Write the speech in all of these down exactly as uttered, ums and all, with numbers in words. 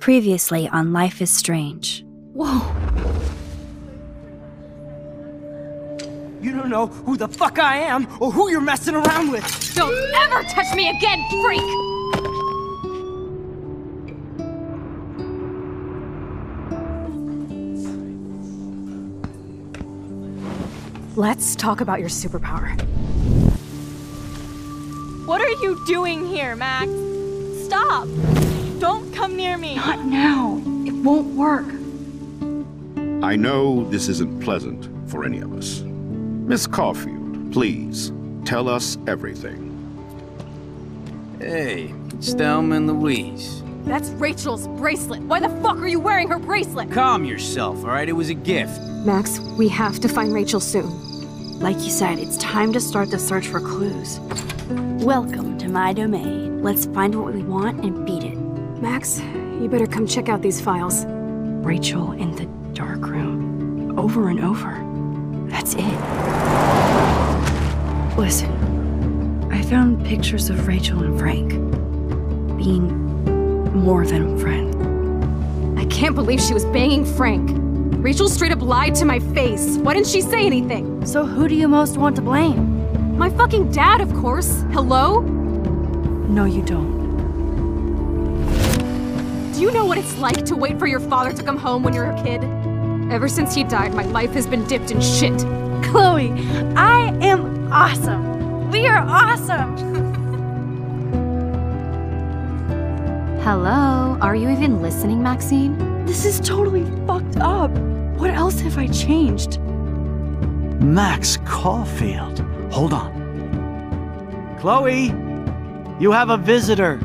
Previously on Life is Strange. Whoa. You don't know who the fuck I am or who you're messing around with. Don't ever touch me again, freak! Let's talk about your superpower. What are you doing here, Max? Stop! Don't come near me! Not now. It won't work. I know this isn't pleasant for any of us. Miss Caulfield, please, tell us everything. Hey, it's Thelma and Louise. That's Rachel's bracelet. Why the fuck are you wearing her bracelet? Calm yourself, all right? It was a gift. Max, we have to find Rachel soon. Like you said, it's time to start the search for clues. Welcome to my domain. Let's find what we want and beat it. Max, you better come check out these files. Rachel in the dark room. Over and over. That's it. Listen, I found pictures of Rachel and Frank being more than friends. I can't believe she was banging Frank. Rachel straight up lied to my face. Why didn't she say anything? So who do you most want to blame? My fucking dad, of course. Hello? No, you don't. Do you know what it's like to wait for your father to come home when you're a kid? Ever since he died, my life has been dipped in shit. Chloe, I am awesome! We are awesome! Hello? Are you even listening, Maxine? This is totally fucked up. What else have I changed? Max Caulfield. Hold on. Chloe, you have a visitor.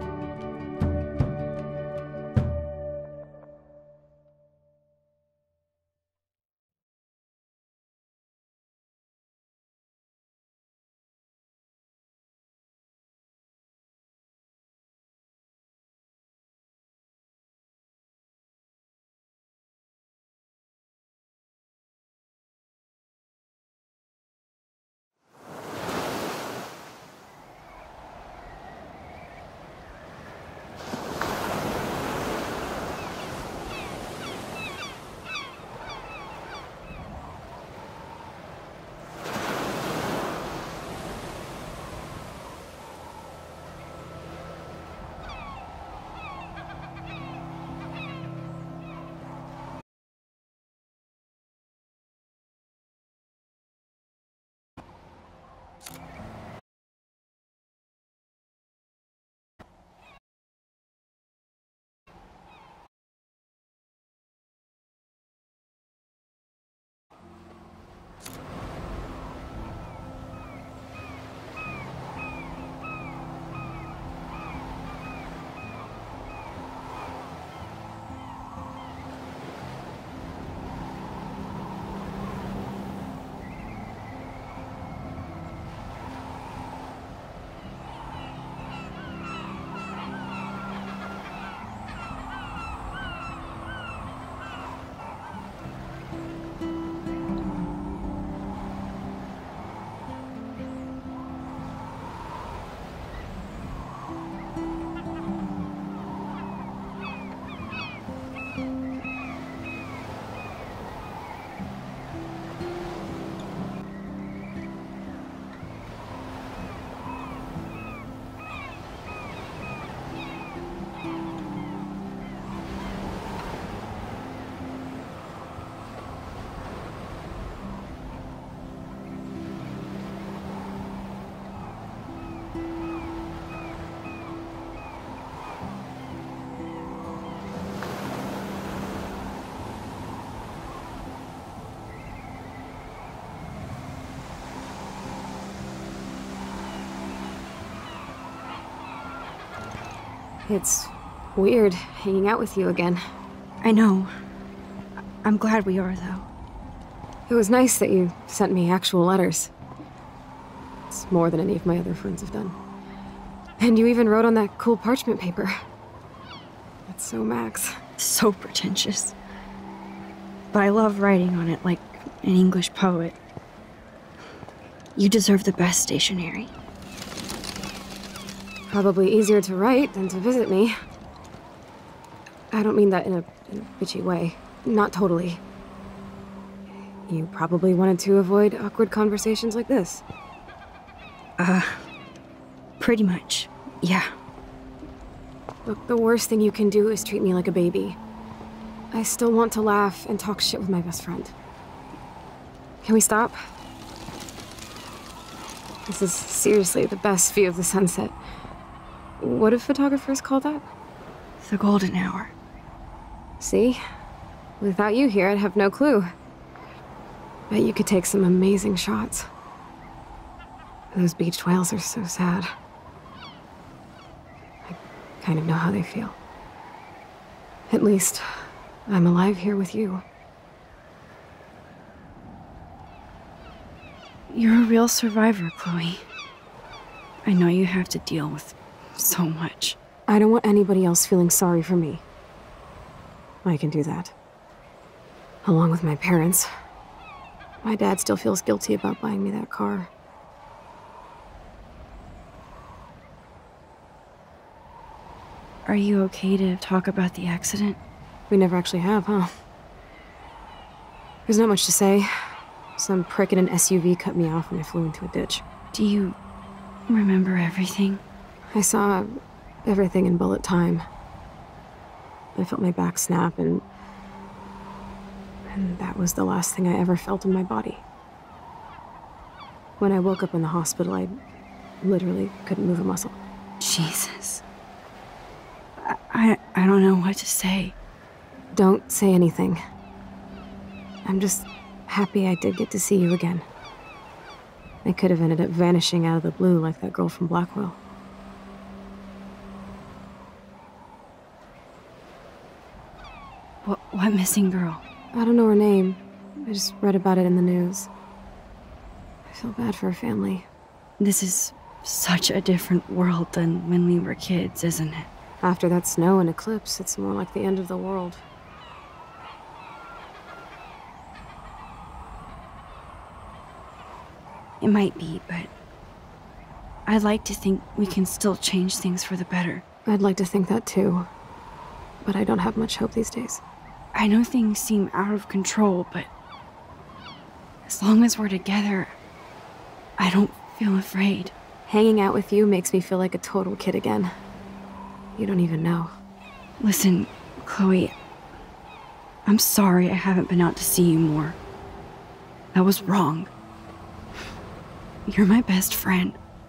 It's weird hanging out with you again. I know. I'm glad we are, though. It was nice that you sent me actual letters. It's more than any of my other friends have done. And you even wrote on that cool parchment paper. That's so Max. So pretentious. But I love writing on it like an English poet. You deserve the best stationery. Probably easier to write than to visit me. I don't mean that in a, in a bitchy way. Not totally. You probably wanted to avoid awkward conversations like this. Uh, pretty much, yeah. Look, the worst thing you can do is treat me like a baby. I still want to laugh and talk shit with my best friend. Can we stop? This is seriously the best view of the sunset. What do photographers call that? The golden hour. See? Without you here, I'd have no clue. Bet you could take some amazing shots. Those beached whales are so sad. I kind of know how they feel. At least, I'm alive here with you. You're a real survivor, Chloe. I know you have to deal with so much. I don't want anybody else feeling sorry for me. I can do that. Along with my parents. My dad still feels guilty about buying me that car. Are you okay to talk about the accident? We never actually have, huh? There's not much to say. Some prick in an S U V cut me off when I flew into a ditch. Do you remember everything? I saw everything in bullet time. I felt my back snap, and... and that was the last thing I ever felt in my body. When I woke up in the hospital, I literally couldn't move a muscle. Jesus. I, I, I don't know what to say. Don't say anything. I'm just happy I did get to see you again. I could have ended up vanishing out of the blue like that girl from Blackwell. What, what missing girl? I don't know her name. I just read about it in the news. I feel bad for her family. This is such a different world than when we were kids, isn't it? After that snow and eclipse, it's more like the end of the world. It might be, but I'd like to think we can still change things for the better. I'd like to think that too, but I don't have much hope these days. I know things seem out of control, but as long as we're together, I don't feel afraid. Hanging out with you makes me feel like a total kid again. You don't even know. Listen, Chloe, I'm sorry I haven't been out to see you more. That was wrong. You're my best friend.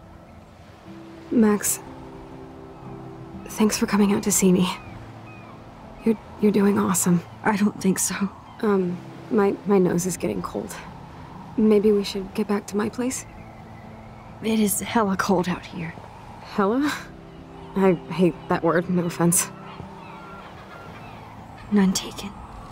Max, thanks for coming out to see me. You're you're doing awesome. I don't think so. Um, my my nose is getting cold. Maybe we should get back to my place? It is hella cold out here. Hella? I hate that word, no offense. None taken.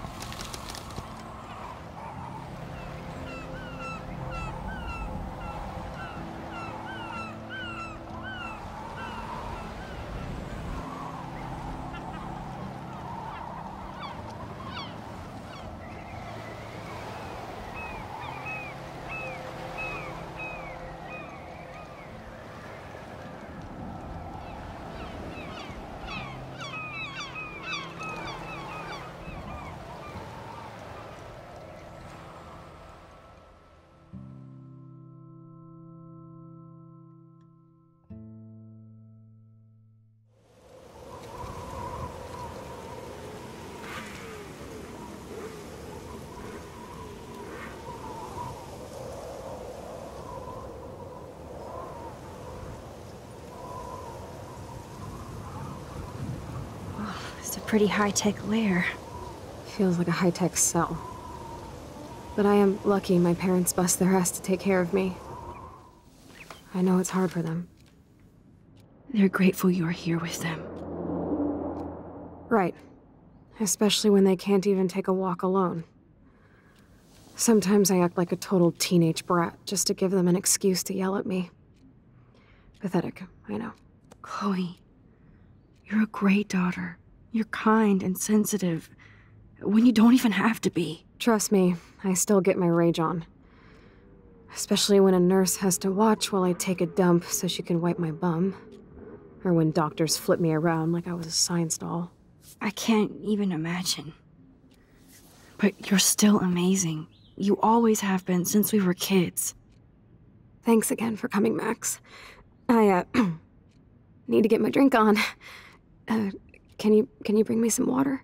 It's a pretty high-tech lair. Feels like a high-tech cell. But I am lucky my parents bust their ass to take care of me. I know it's hard for them. They're grateful you're here with them. Right. Especially when they can't even take a walk alone. Sometimes I act like a total teenage brat just to give them an excuse to yell at me. Pathetic, I know. Chloe, you're a great daughter. You're kind and sensitive, when you don't even have to be. Trust me, I still get my rage on. Especially when a nurse has to watch while I take a dump so she can wipe my bum. Or when doctors flip me around like I was a science doll. I can't even imagine. But you're still amazing. You always have been since we were kids. Thanks again for coming, Max. I, uh, need to get my drink on. Uh, can you, can you bring me some water?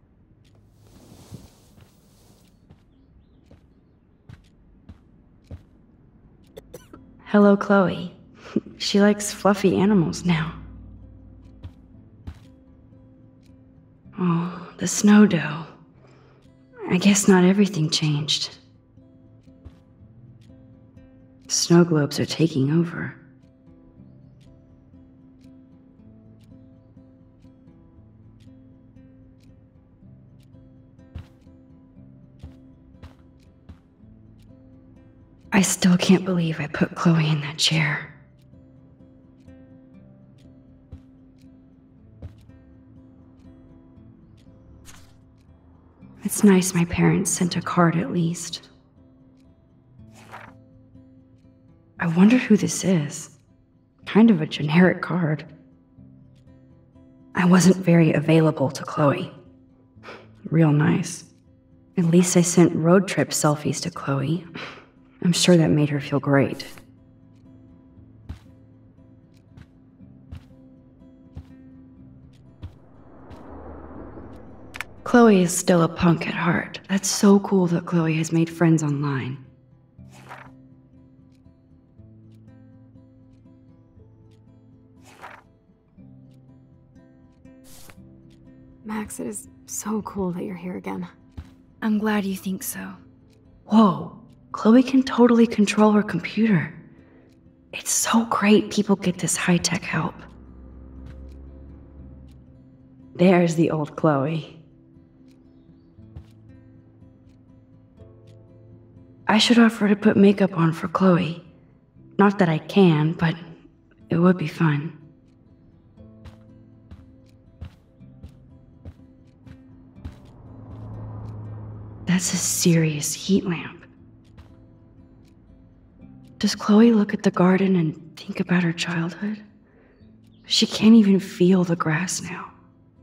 Hello, Chloe. She likes fluffy animals now. Oh, the snow dough. I guess not everything changed. Snow globes are taking over. I still can't believe I put Chloe in that chair. It's nice my parents sent a card at least. I wonder who this is. Kind of a generic card. I wasn't very available to Chloe. Real nice. At least I sent road trip selfies to Chloe. I'm sure that made her feel great. Chloe is still a punk at heart. That's so cool that Chloe has made friends online. Max, it is so cool that you're here again. I'm glad you think so. Whoa. Chloe can totally control her computer. It's so great people get this high-tech help. There's the old Chloe. I should offer to put makeup on for Chloe. Not that I can, but it would be fun. That's a serious heat lamp. Does Chloe look at the garden and think about her childhood? She can't even feel the grass now.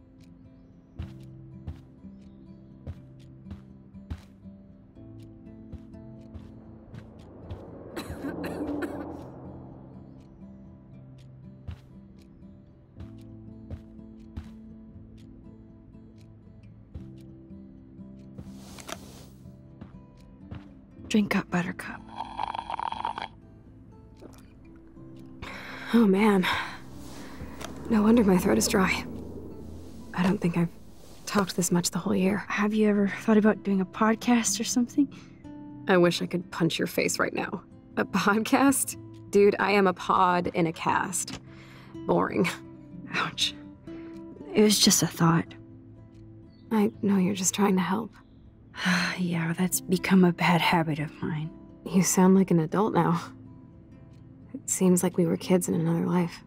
Drink up, Buttercup. Oh man. No wonder my throat is dry. I don't think I've talked this much the whole year. Have you ever thought about doing a podcast or something? I wish I could punch your face right now. A podcast? Dude, I am a pod in a cast. Boring. Ouch. It was just a thought. I know you're just trying to help. Yeah, that's become a bad habit of mine. You sound like an adult now. It seems like we were kids in another life.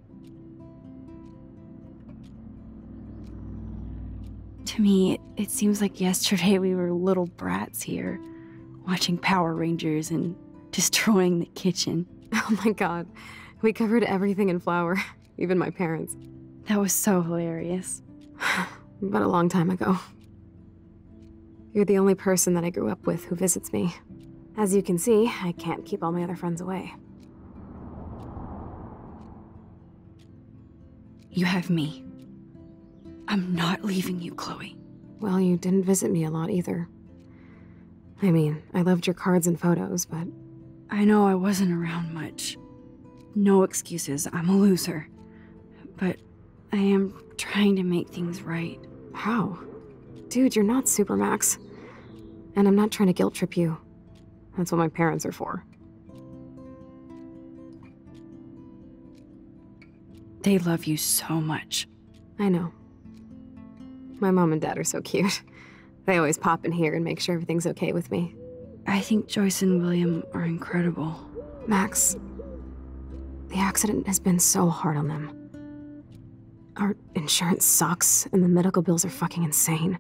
To me, it, it seems like yesterday we were little brats here, watching Power Rangers and destroying the kitchen. Oh my god. We covered everything in flour, even my parents. That was so hilarious. But a long time ago. You're the only person that I grew up with who visits me. As you can see, I can't keep all my other friends away. You have me. I'm not leaving you, Chloe. Well, you didn't visit me a lot either. I mean, I loved your cards and photos, but... I know I wasn't around much. No excuses, I'm a loser. But I am trying to make things right. How? Dude, you're not Supermax. And I'm not trying to guilt trip you. That's what my parents are for. They love you so much. I know. My mom and dad are so cute. They always pop in here and make sure everything's okay with me. I think Joyce and William are incredible. Max, the accident has been so hard on them. Our insurance sucks, and the medical bills are fucking insane.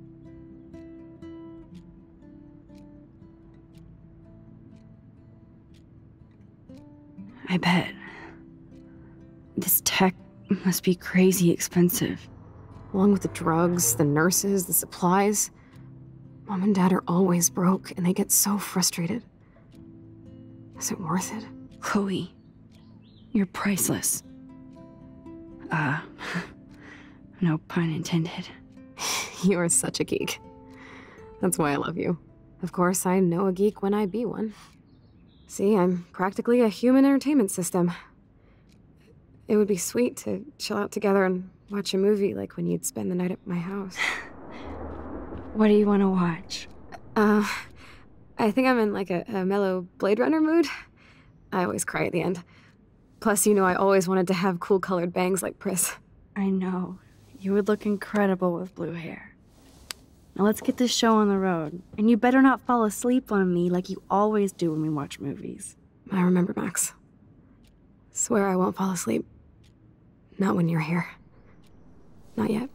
I bet. This tech must be crazy expensive. Along with the drugs, the nurses, the supplies. Mom and Dad are always broke, and they get so frustrated. Is it worth it? Chloe, you're priceless. Uh, no pun intended. You are such a geek. That's why I love you. Of course, I know a geek when I be one. See, I'm practically a human entertainment system. It would be sweet to chill out together and watch a movie like when you'd spend the night at my house. What do you want to watch? Uh, I think I'm in like a, a mellow Blade Runner mood. I always cry at the end. Plus, you know I always wanted to have cool colored bangs like Pris. I know. You would look incredible with blue hair. Now let's get this show on the road. And you better not fall asleep on me like you always do when we watch movies. I remember, Max. Swear I won't fall asleep. Not when you're here. Not yet.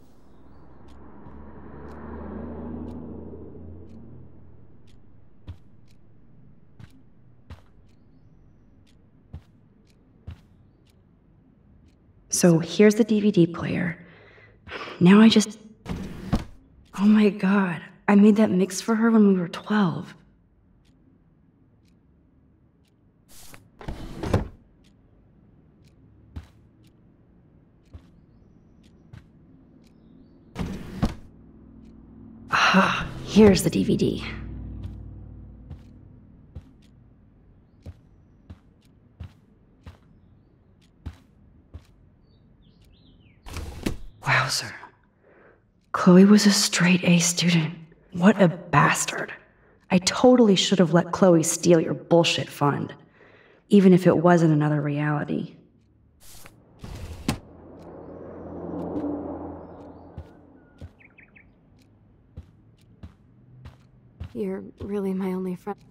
So here's the D V D player. Now I just... Oh my god, I made that mix for her when we were twelve. Ah, here's the D V D. Wowzer. Chloe was a straight A student. What a bastard. I totally should have let Chloe steal your bullshit fund, even if it wasn't another reality. You're really my only friend.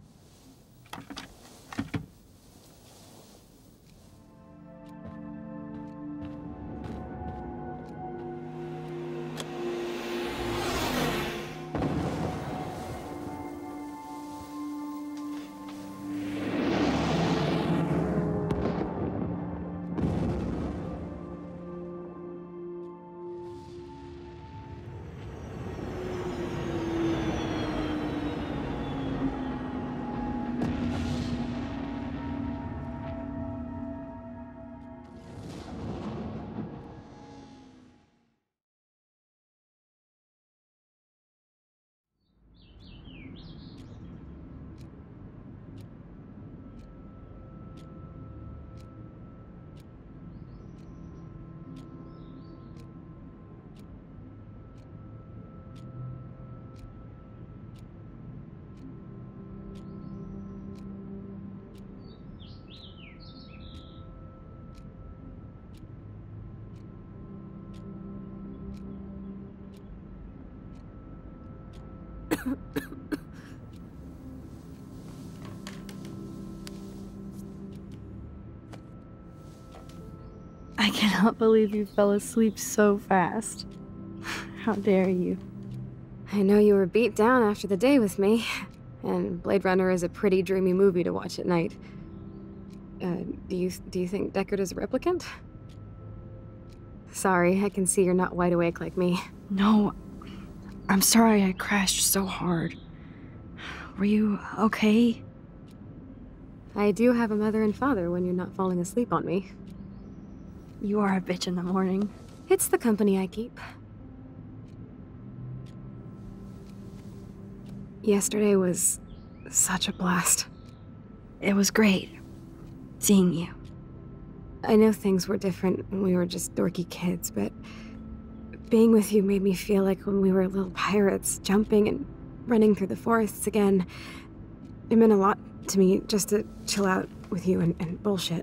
I cannot believe you fell asleep so fast. How dare you? I know you were beat down after the day with me, and Blade Runner is a pretty dreamy movie to watch at night. Uh, do you do you think Deckard is a replicant? Sorry, I can see you're not wide awake like me. No, I'm sorry I crashed so hard. Were you okay? I do have a mother and father when you're not falling asleep on me. You are a bitch in the morning. It's the company I keep. Yesterday was such a blast. It was great seeing you. I know things were different when we were just dorky kids, but being with you made me feel like when we were little pirates, jumping and running through the forests again. It meant a lot to me just to chill out with you and, and bullshit.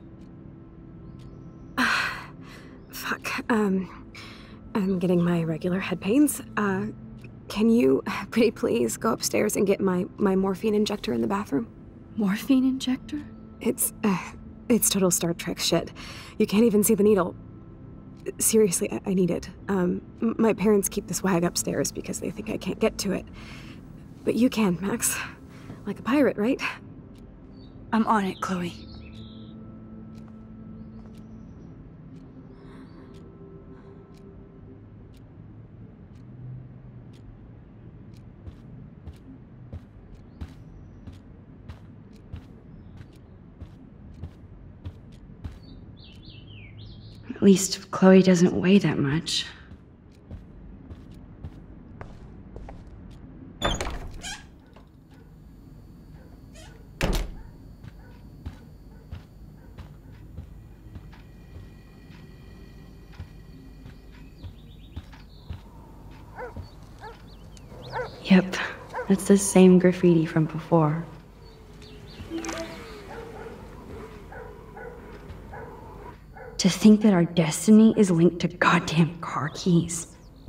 Fuck, um, I'm getting my regular head pains. Uh, can you, pretty please, go upstairs and get my, my morphine injector in the bathroom? Morphine injector? It's, uh, it's total Star Trek shit. You can't even see the needle. Seriously, I, I need it. Um, my parents keep the swag upstairs because they think I can't get to it. But you can, Max. Like a pirate, right? I'm on it, Chloe. least Chloe doesn't weigh that much. Yep, that's the same graffiti from before. To think that our destiny is linked to goddamn car keys.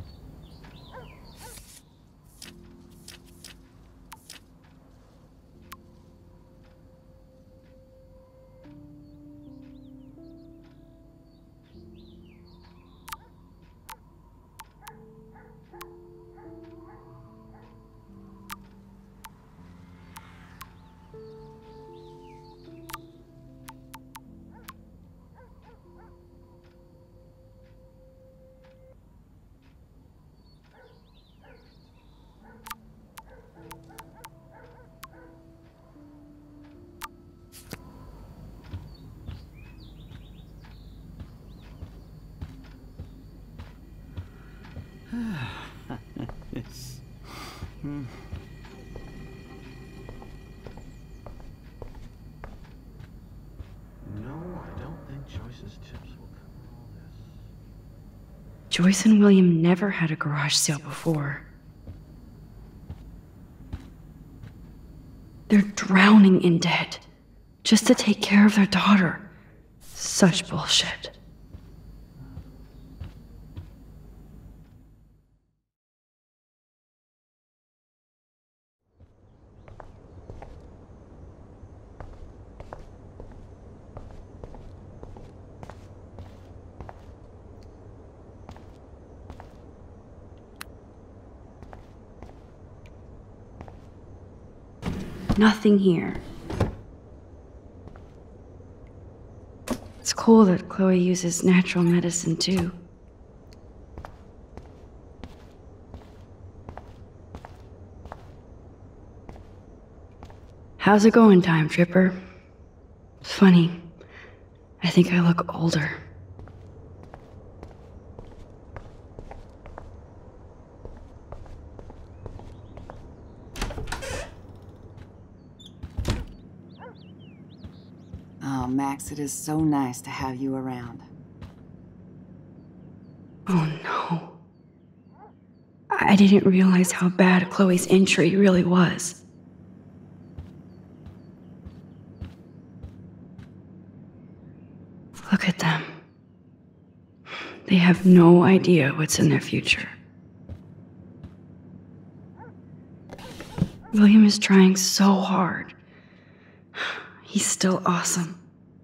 hmm. No, I don't think Joyce's tips will cover all this. Joyce and William never had a garage sale before. They're drowning in debt just to take care of their daughter. Such bullshit. Nothing here. It's cool that Chloe uses natural medicine too. How's it going, Time Tripper? It's funny. I think I look older. Oh, Max, it is so nice to have you around. Oh no. I didn't realize how bad Chloe's injury really was. Look at them. They have no idea what's in their future. William is trying so hard. He's still awesome.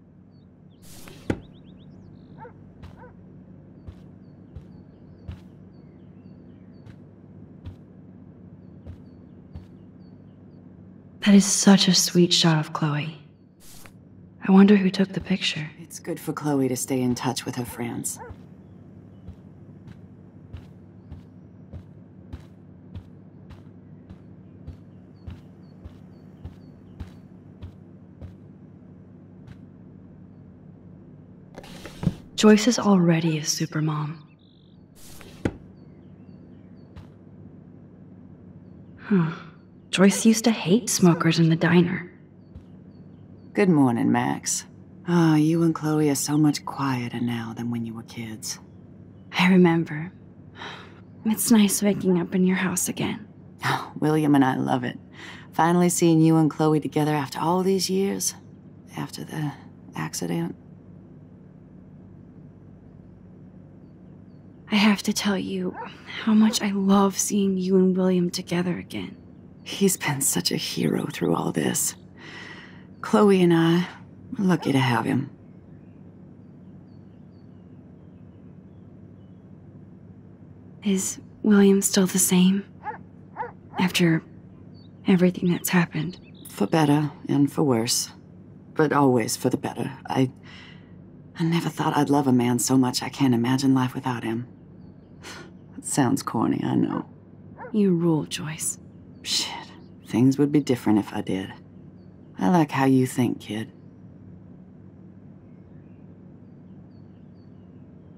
That is such a sweet shot of Chloe. I wonder who took the picture. It's good for Chloe to stay in touch with her friends. Joyce is already a supermom. Huh. Joyce used to hate smokers in the diner. Good morning, Max. Ah, oh, you and Chloe are so much quieter now than when you were kids. I remember. It's nice waking up in your house again. Oh, William and I love it. Finally seeing you and Chloe together after all these years. After the accident. I have to tell you how much I love seeing you and William together again. He's been such a hero through all this. Chloe and I are lucky to have him. Is William still the same? After everything that's happened? For better and for worse. But always for the better. I... I never thought I'd love a man so much I can't imagine life without him. It sounds corny, I know. You rule, Joyce. Shit. Things would be different if I did. I like how you think, kid.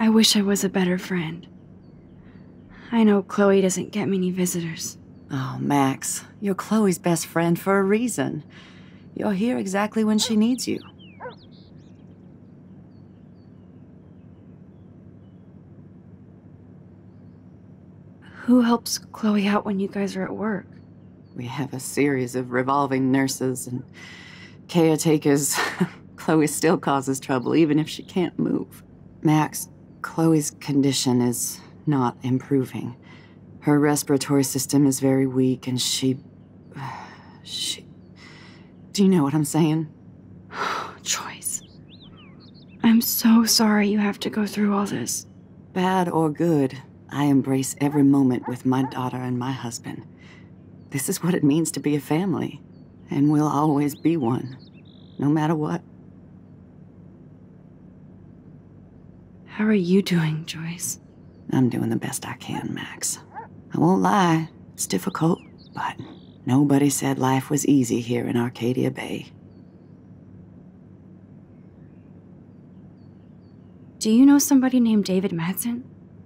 I wish I was a better friend. I know Chloe doesn't get many visitors. Oh, Max, you're Chloe's best friend for a reason. You're here exactly when she needs you. Who helps Chloe out when you guys are at work? We have a series of revolving nurses and caretakers. Chloe still causes trouble, even if she can't move. Max, Chloe's condition is not improving. Her respiratory system is very weak, and she... she... Do you know what I'm saying? Joyce. I'm so sorry you have to go through all this. Bad or good, I embrace every moment with my daughter and my husband. This is what it means to be a family, and we'll always be one, no matter what. How are you doing, Joyce? I'm doing the best I can, Max. I won't lie, it's difficult, but nobody said life was easy here in Arcadia Bay. Do you know somebody named David Madsen?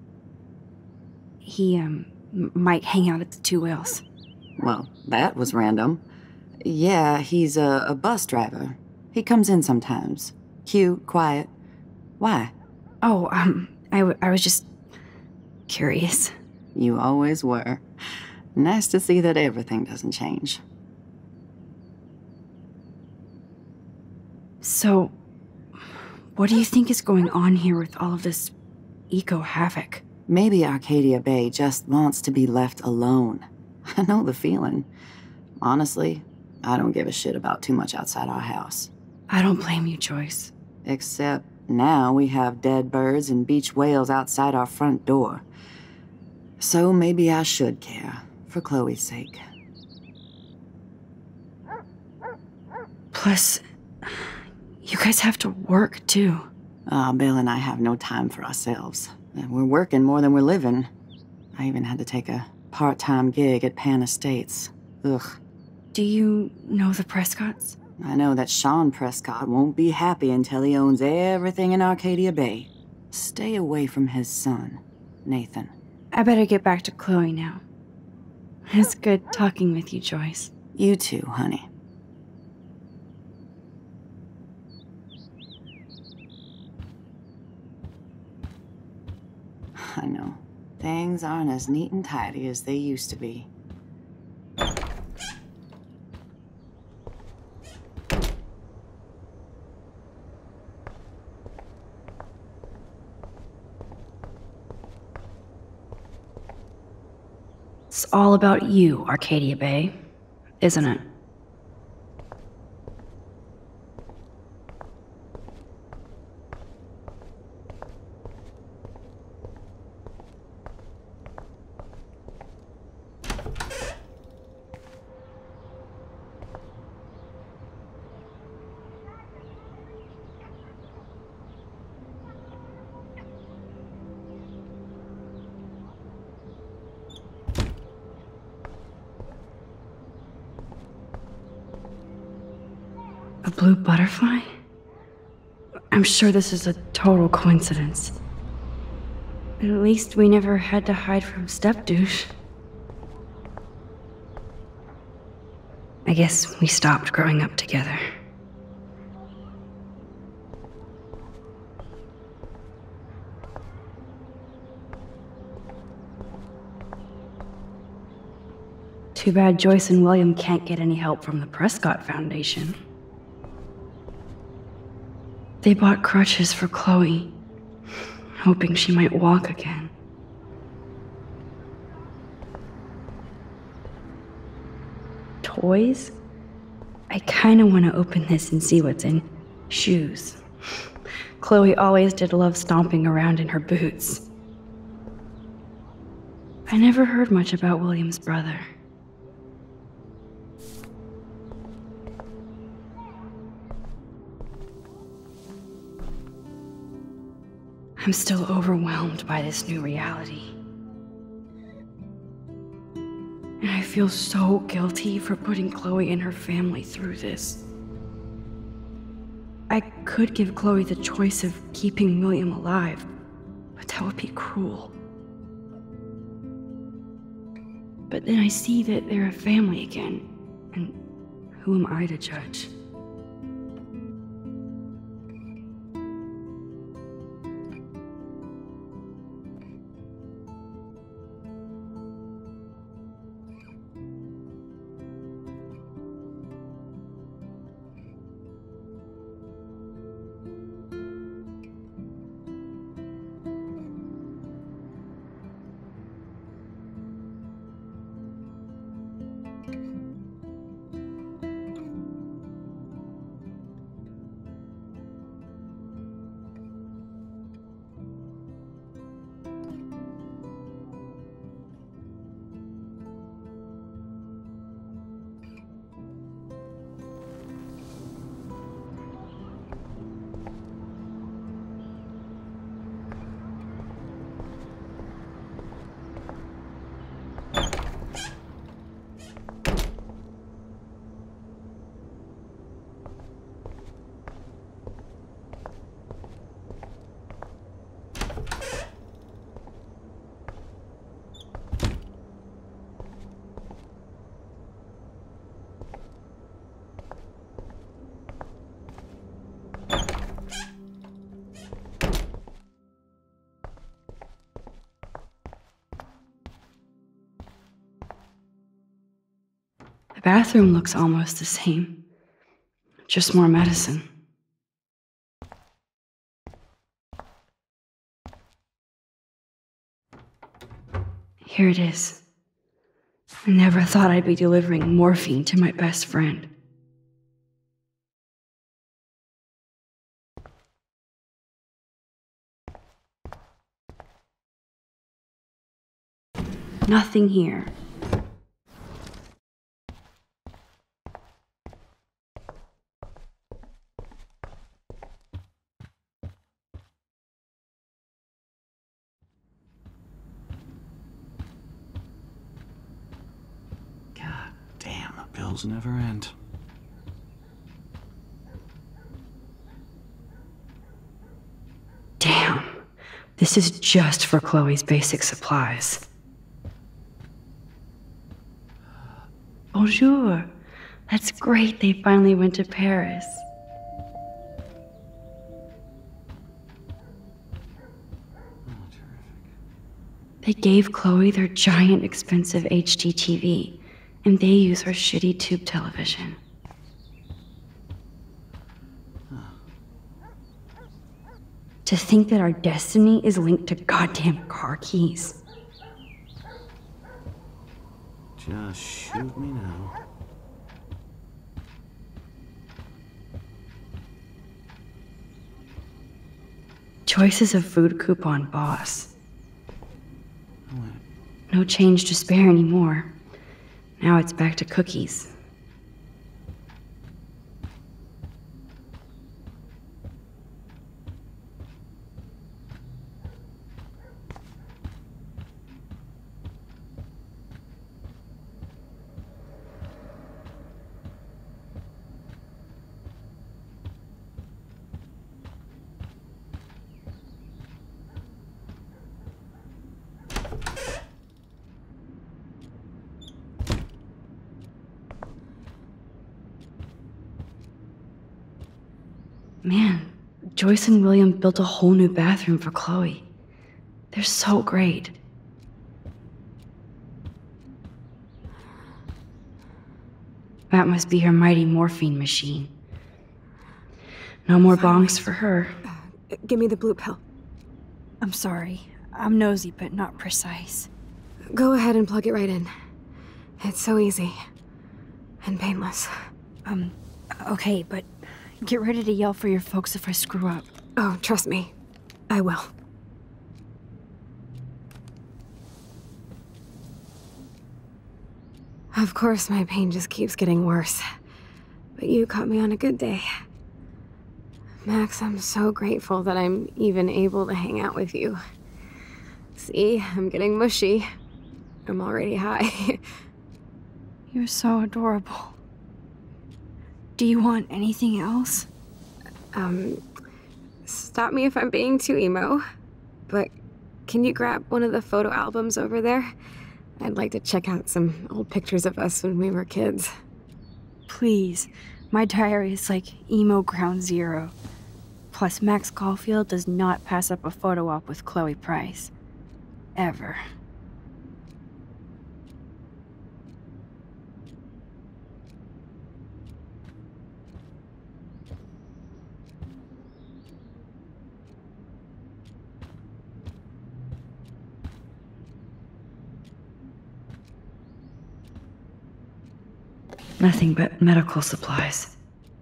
He, um, m might hang out at the Two Whales. Well, that was random. Yeah, he's a, a bus driver. He comes in sometimes. Cute, quiet. Why? Oh, um, I, w I was just curious. You always were. Nice to see that everything doesn't change. So, what do you think is going on here with all of this eco-havoc? Maybe Arcadia Bay just wants to be left alone. I know the feeling. Honestly, I don't give a shit about too much outside our house. I don't blame you, Joyce. Except now we have dead birds and beach whales outside our front door. So maybe I should care, for Chloe's sake. Plus, you guys have to work, too. Ah, Bill and I have no time for ourselves. We're working more than we're living. I even had to take a part-time gig at Pan Estates. Ugh. Do you know the Prescotts? I know that Sean Prescott won't be happy until he owns everything in Arcadia Bay. Stay away from his son, Nathan. I better get back to Chloe now. It's good talking with you, Joyce. You too, honey. I know. Things aren't as neat and tidy as they used to be. It's all about you, Arcadia Bay, isn't it? A blue butterfly? I'm sure this is a total coincidence. At least we never had to hide from Step-Douche. I guess we stopped growing up together. Too bad Joyce and William can't get any help from the Prescott Foundation. They bought crutches for Chloe, hoping she might walk again. Toys? I kinda wanna open this and see what's in. Shoes. Chloe always did love stomping around in her boots. I never heard much about William's brother. I'm still overwhelmed by this new reality. And I feel so guilty for putting Chloe and her family through this. I could give Chloe the choice of keeping William alive, But that would be cruel. But then I see that they're a family again, and who am I to judge? The bathroom looks almost the same, just more medicine. Here it is. I never thought I'd be delivering morphine to my best friend. Nothing here. Bills never end. Damn. This is just for Chloe's basic supplies. Bonjour. That's great they finally went to Paris. They gave Chloe their giant expensive H D T V. And they use our shitty tube television. Huh. To think that our destiny is linked to goddamn car keys. Just shoot me now. Choices of food coupon boss. No change to spare anymore. Now it's back to cookies. Man, Joyce and William built a whole new bathroom for Chloe. They're so great. That must be her mighty morphine machine. No more bongs for her. Uh, give me the blue pill. I'm sorry. I'm nosy, but not precise. Go ahead and plug it right in. It's so easy. And painless. Um, okay, but get ready to yell for your folks if I screw up. Oh, trust me. I will. Of course, my pain just keeps getting worse. But you caught me on a good day. Max, I'm so grateful that I'm even able to hang out with you. See, I'm getting mushy. I'm already high. You're so adorable. Do you want anything else? Um, stop me if I'm being too emo, but can you grab one of the photo albums over there? I'd like to check out some old pictures of us when we were kids. Please. My diary is like emo ground zero. Plus, Max Caulfield does not pass up a photo op with Chloe Price. Ever. Nothing but medical supplies.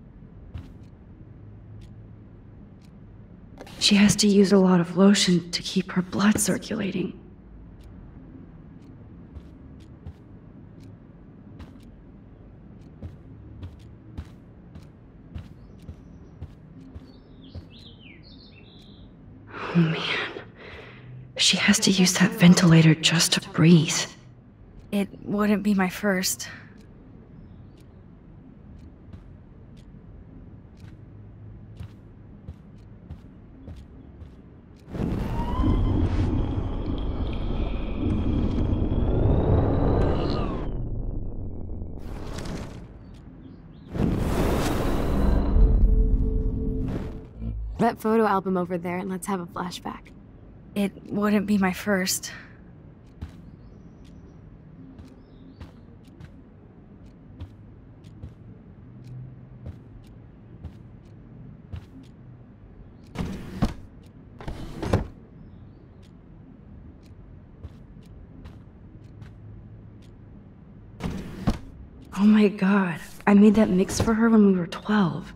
She has to use a lot of lotion to keep her blood circulating. Oh man. She has to use that ventilator just to breathe. It wouldn't be my first. That photo album over there and let's have a flashback. It wouldn't be my first. Oh my god, I made that mix for her when we were twelve.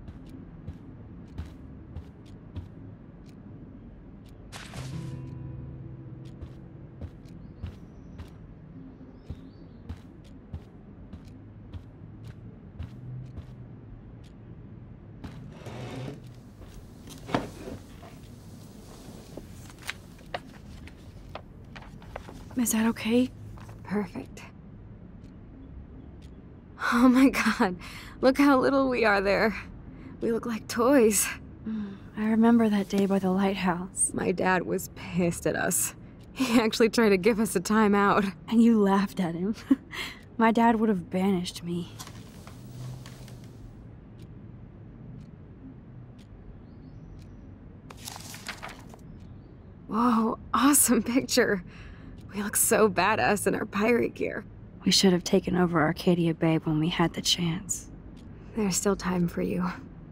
Is that okay? Perfect. Oh my god, look how little we are there. We look like toys. I remember that day by the lighthouse. My dad was pissed at us. He actually tried to give us a timeout. And you laughed at him. My dad would have banished me. Whoa, awesome picture. We look so badass in our pirate gear. We should have taken over Arcadia Bay when we had the chance. There's still time for you.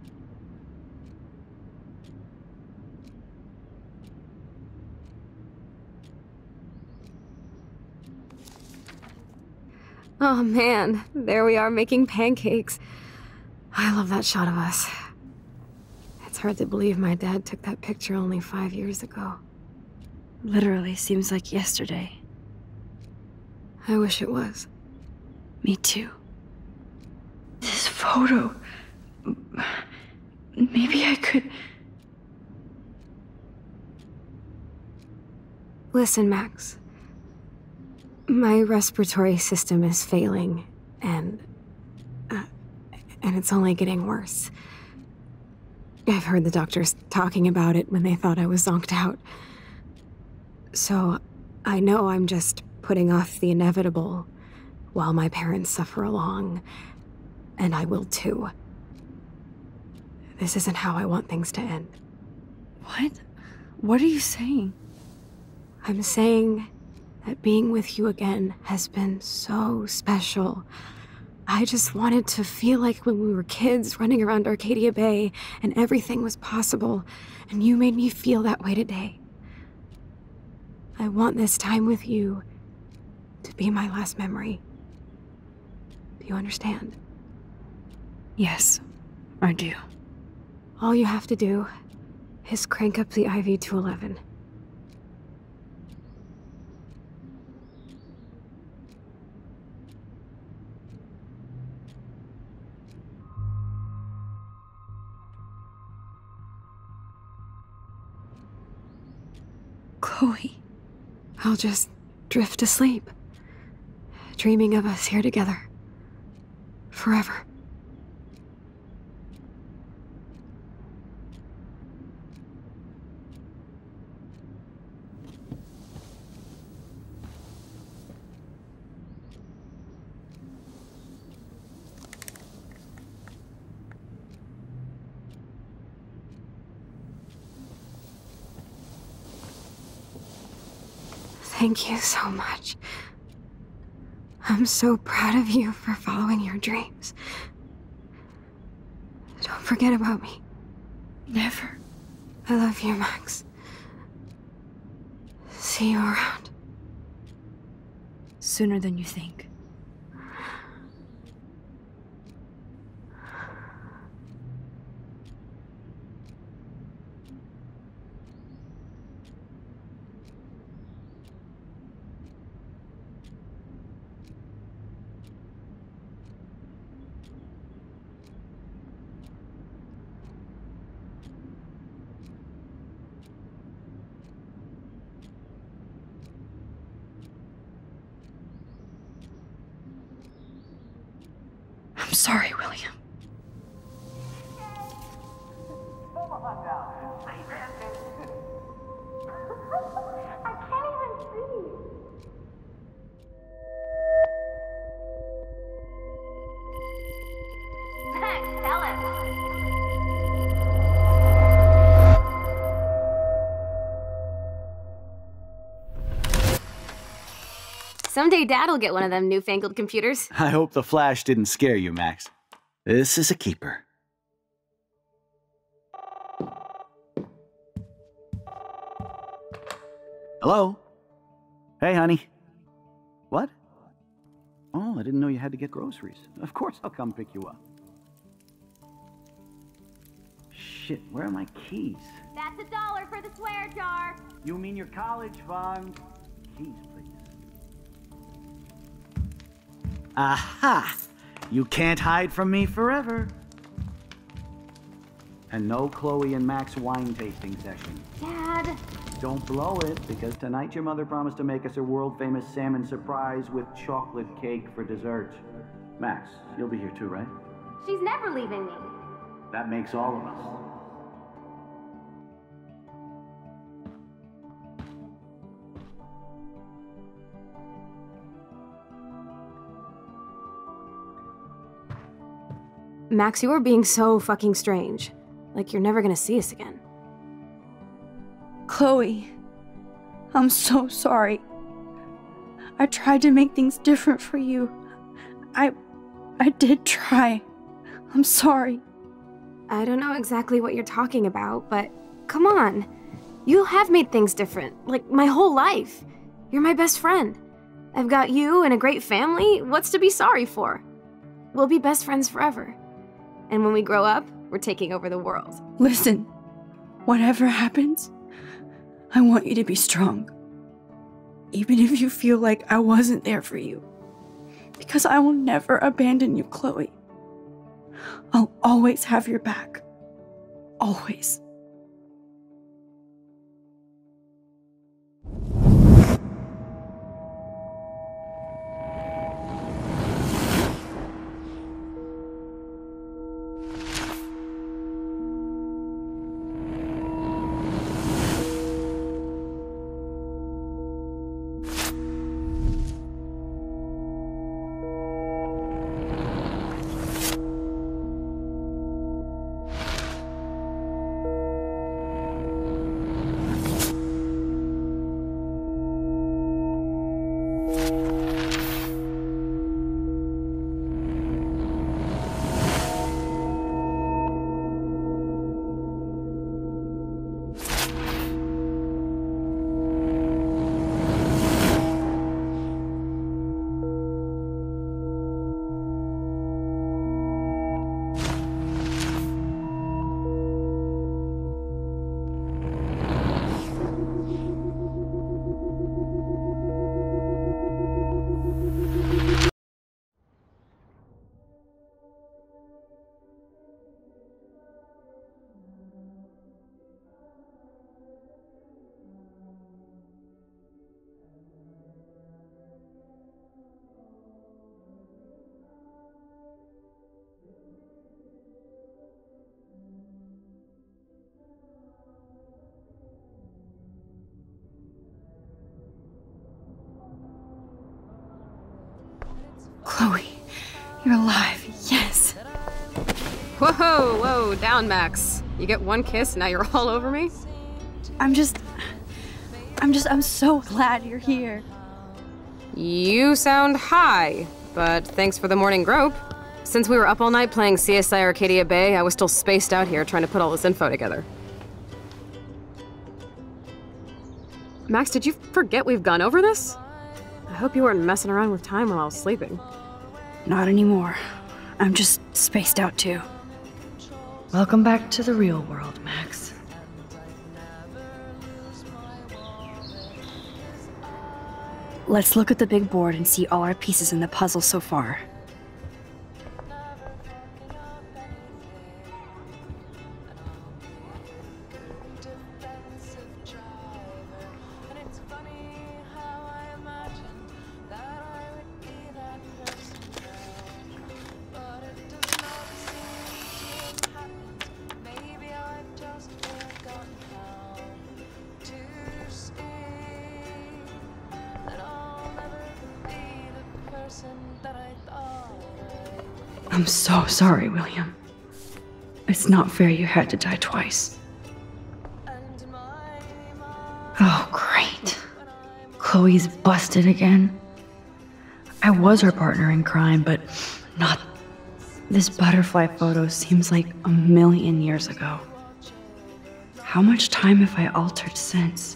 Oh man, there we are making pancakes. I love that shot of us. It's hard to believe my dad took that picture only five years ago. Literally seems like yesterday. I wish it was. Me too. This photo... Maybe I could... Listen, Max. My respiratory system is failing, and... Uh, and it's only getting worse. I've heard the doctors talking about it when they thought I was zonked out. So, I know I'm just putting off the inevitable while my parents suffer along, and I will too. This isn't how I want things to end. What? What are you saying? I'm saying that being with you again has been so special. I just wanted to feel like when we were kids running around Arcadia Bay and everything was possible, and you made me feel that way today. I want this time with you to be my last memory. Do you understand? Yes, I do. All you have to do is crank up the I V to eleven. Chloe. I'll just drift asleep, dreaming of us here together. Forever. Thank you so much. I'm so proud of you for following your dreams. Don't forget about me. Never. I love you, Max. See you around. Sooner than you think. I'm sorry, William. Someday Dad'll get one of them newfangled computers. I hope the flash didn't scare you, Max. This is a keeper. Hello? Hey, honey. What? Oh, I didn't know you had to get groceries. Of course I'll come pick you up. Shit, where are my keys? That's a dollar for the swear jar. You mean your college fund? Keys, please. Aha! You can't hide from me forever. And no Chloe and Max wine tasting session. Dad. Don't blow it, because tonight your mother promised to make us a world-famous salmon surprise with chocolate cake for dessert. Max, you'll be here too, right? She's never leaving me. That makes all of us. Max, you are being so fucking strange. Like you're never gonna see us again. Chloe, I'm so sorry. I tried to make things different for you. I... I did try. I'm sorry. I don't know exactly what you're talking about, but come on. You have made things different, like my whole life. You're my best friend. I've got you and a great family. What's to be sorry for? We'll be best friends forever. And when we grow up, we're taking over the world. Listen, whatever happens, I want you to be strong. Even if you feel like I wasn't there for you. Because I will never abandon you, Chloe. I'll always have your back. Always. Chloe, you're alive. Yes. Whoa, whoa, down, Max. You get one kiss, now you're all over me? I'm just... I'm just, I'm so glad you're here. You sound high, but thanks for the morning grope. Since we were up all night playing C S I Arcadia Bay, I was still spaced out here trying to put all this info together. Max, did you forget we've gone over this? I hope you weren't messing around with time while I was sleeping. Not anymore. I'm just spaced out too. Welcome back to the real world, Max. Let's look at the big board and see all our pieces in the puzzle so far. I'm so sorry, William. It's not fair you had to die twice. Oh, great. Chloe's busted again. I was her partner in crime, but not... This butterfly photo seems like a million years ago. How much time have I altered since?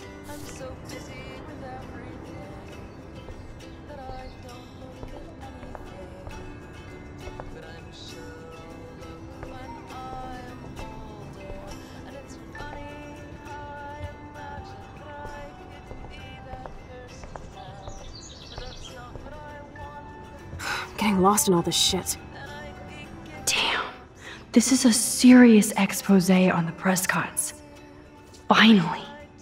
Getting lost in all this shit. Damn. This is a serious expose on the Prescotts. Finally.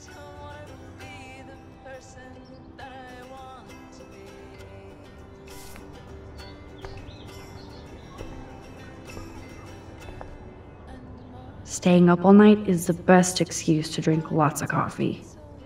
Staying up all night is the best excuse to drink lots of coffee.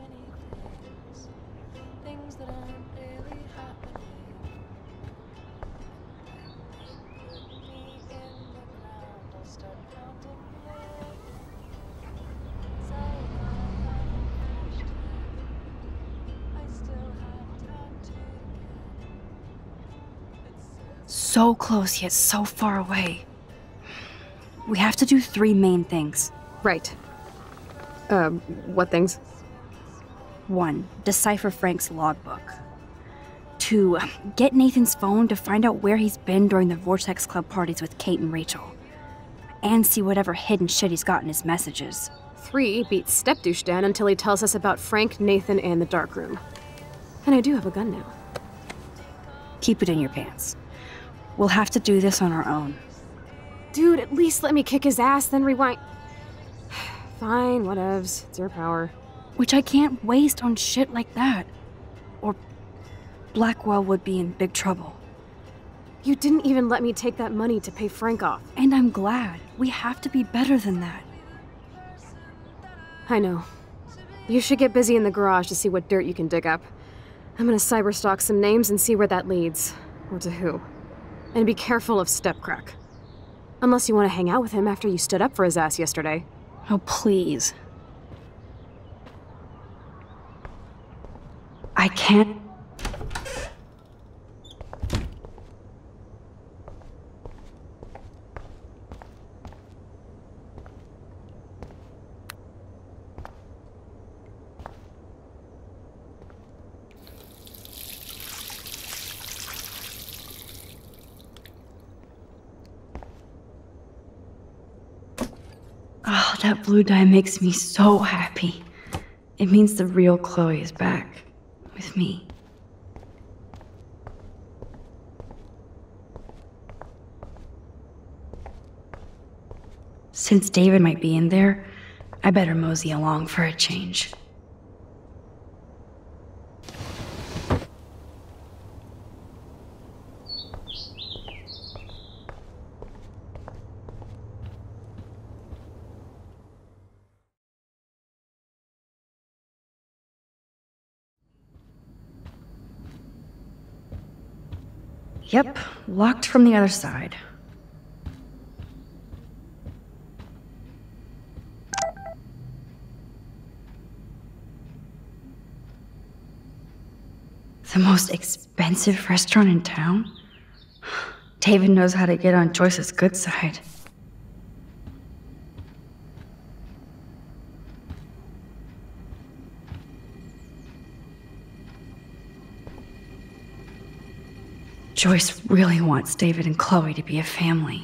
So close, yet so far away. We have to do three main things. Right. Uh, what things? One, decipher Frank's logbook. Two, get Nathan's phone to find out where he's been during the Vortex Club parties with Kate and Rachel. And see whatever hidden shit he's got in his messages. Three, beat Stepdouche Dan until he tells us about Frank, Nathan, and the dark room. And I do have a gun now. Keep it in your pants. We'll have to do this on our own. Dude, at least let me kick his ass, then rewind. Fine, whatevs. It's your power. Which I can't waste on shit like that. Or Blackwell would be in big trouble. You didn't even let me take that money to pay Frank off. And I'm glad. We have to be better than that. I know. You should get busy in the garage to see what dirt you can dig up. I'm gonna cyberstalk some names and see where that leads. Or to who. And be careful of Stepcrack. Unless you want to hang out with him after you stood up for his ass yesterday. Oh, please. I can't... Oh, that blue dye makes me so happy. It means the real Chloe is back. With me. Since David might be in there, I better mosey along for a change. Yep, locked from the other side. The most expensive restaurant in town? David knows how to get on Joyce's good side. Joyce really wants David and Chloe to be a family.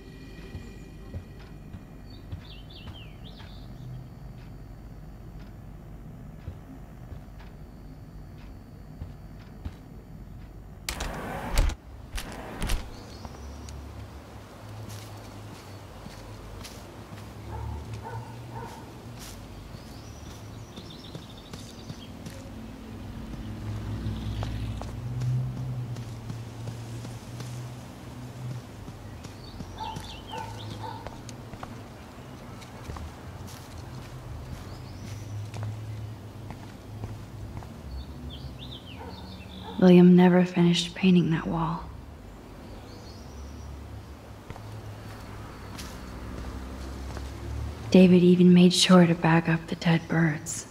William never finished painting that wall. David even made sure to bag up the dead birds.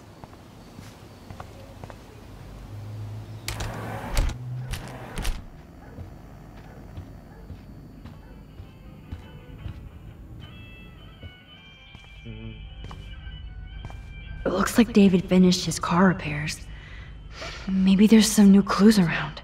It looks like David finished his car repairs. Maybe there's some new clues around.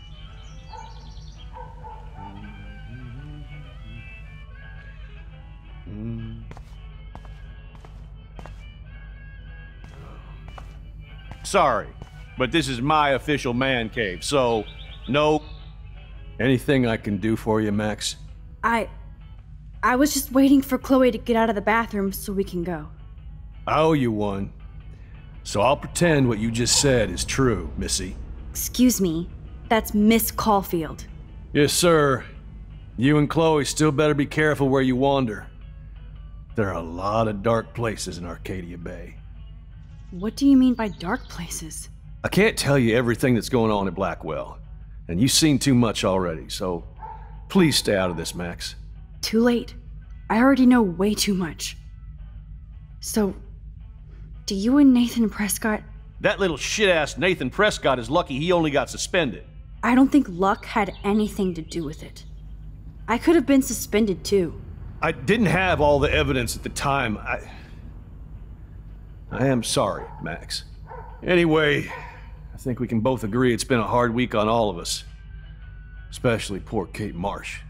Sorry, but this is my official man cave, so no... Anything I can do for you, Max? I... I was just waiting for Chloe to get out of the bathroom so we can go. I owe you one. So I'll pretend what you just said is true, Missy. Excuse me, that's Miss Caulfield. Yes, sir. You and Chloe still better be careful where you wander. There are a lot of dark places in Arcadia Bay. What do you mean by dark places? I can't tell you everything that's going on at Blackwell, and you've seen too much already, so please stay out of this, Max. Too late. I already know way too much. So... do you and Nathan Prescott... That little shit-ass Nathan Prescott is lucky he only got suspended. I don't think luck had anything to do with it. I could have been suspended too. I didn't have all the evidence at the time. I... I am sorry, Max. Anyway, I think we can both agree it's been a hard week on all of us. Especially poor Kate Marsh.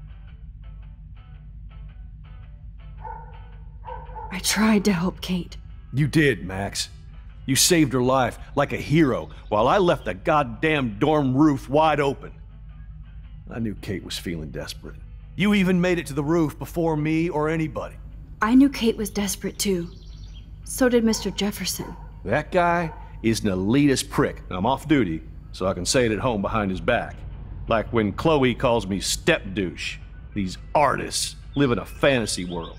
I tried to help Kate. You did, Max. You saved her life like a hero while I left the goddamn dorm roof wide open. I knew Kate was feeling desperate. You even made it to the roof before me or anybody. I knew Kate was desperate too. So did Mister Jefferson. That guy is an elitist prick, and I'm off duty, so I can say it at home behind his back. Like when Chloe calls me step douche. These artists live in a fantasy world.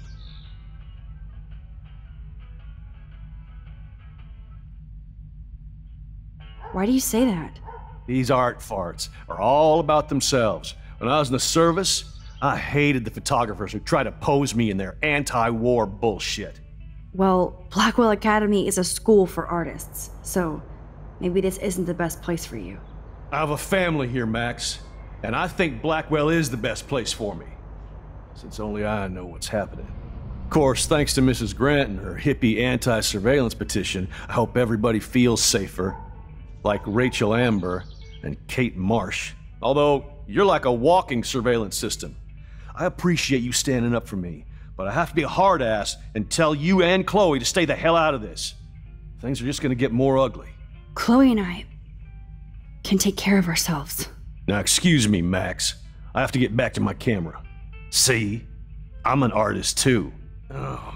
Why do you say that? These art farts are all about themselves. When I was in the service, I hated the photographers who try to pose me in their anti-war bullshit. Well, Blackwell Academy is a school for artists, so maybe this isn't the best place for you. I have a family here, Max, and I think Blackwell is the best place for me, since only I know what's happening. Of course, thanks to Missus Grant and her hippie anti-surveillance petition, I hope everybody feels safer. Like Rachel Amber and Kate Marsh. Although, you're like a walking surveillance system. I appreciate you standing up for me, but I have to be a hard ass and tell you and Chloe to stay the hell out of this. Things are just gonna get more ugly. Chloe and I can take care of ourselves. Now excuse me, Max. I have to get back to my camera. See? I'm an artist too. Oh.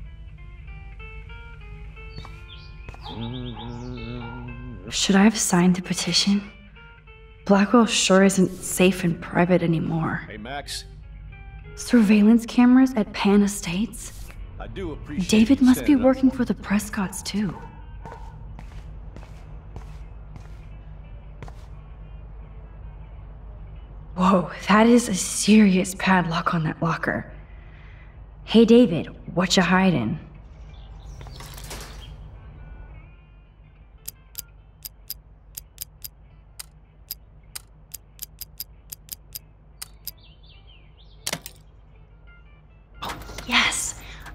Should I have signed the petition? Blackwell sure isn't safe and private anymore. Hey, Max. Surveillance cameras at Pan Estates? I do appreciate David must be standing up working for for the Prescotts, too. Whoa, that is a serious padlock on that locker. Hey, David, what you hiding?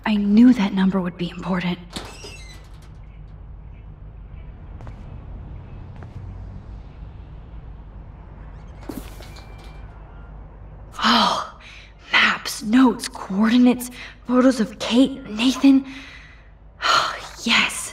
I knew that number would be important. Oh, maps, notes, coordinates, photos of Kate, Nathan. Oh, yes.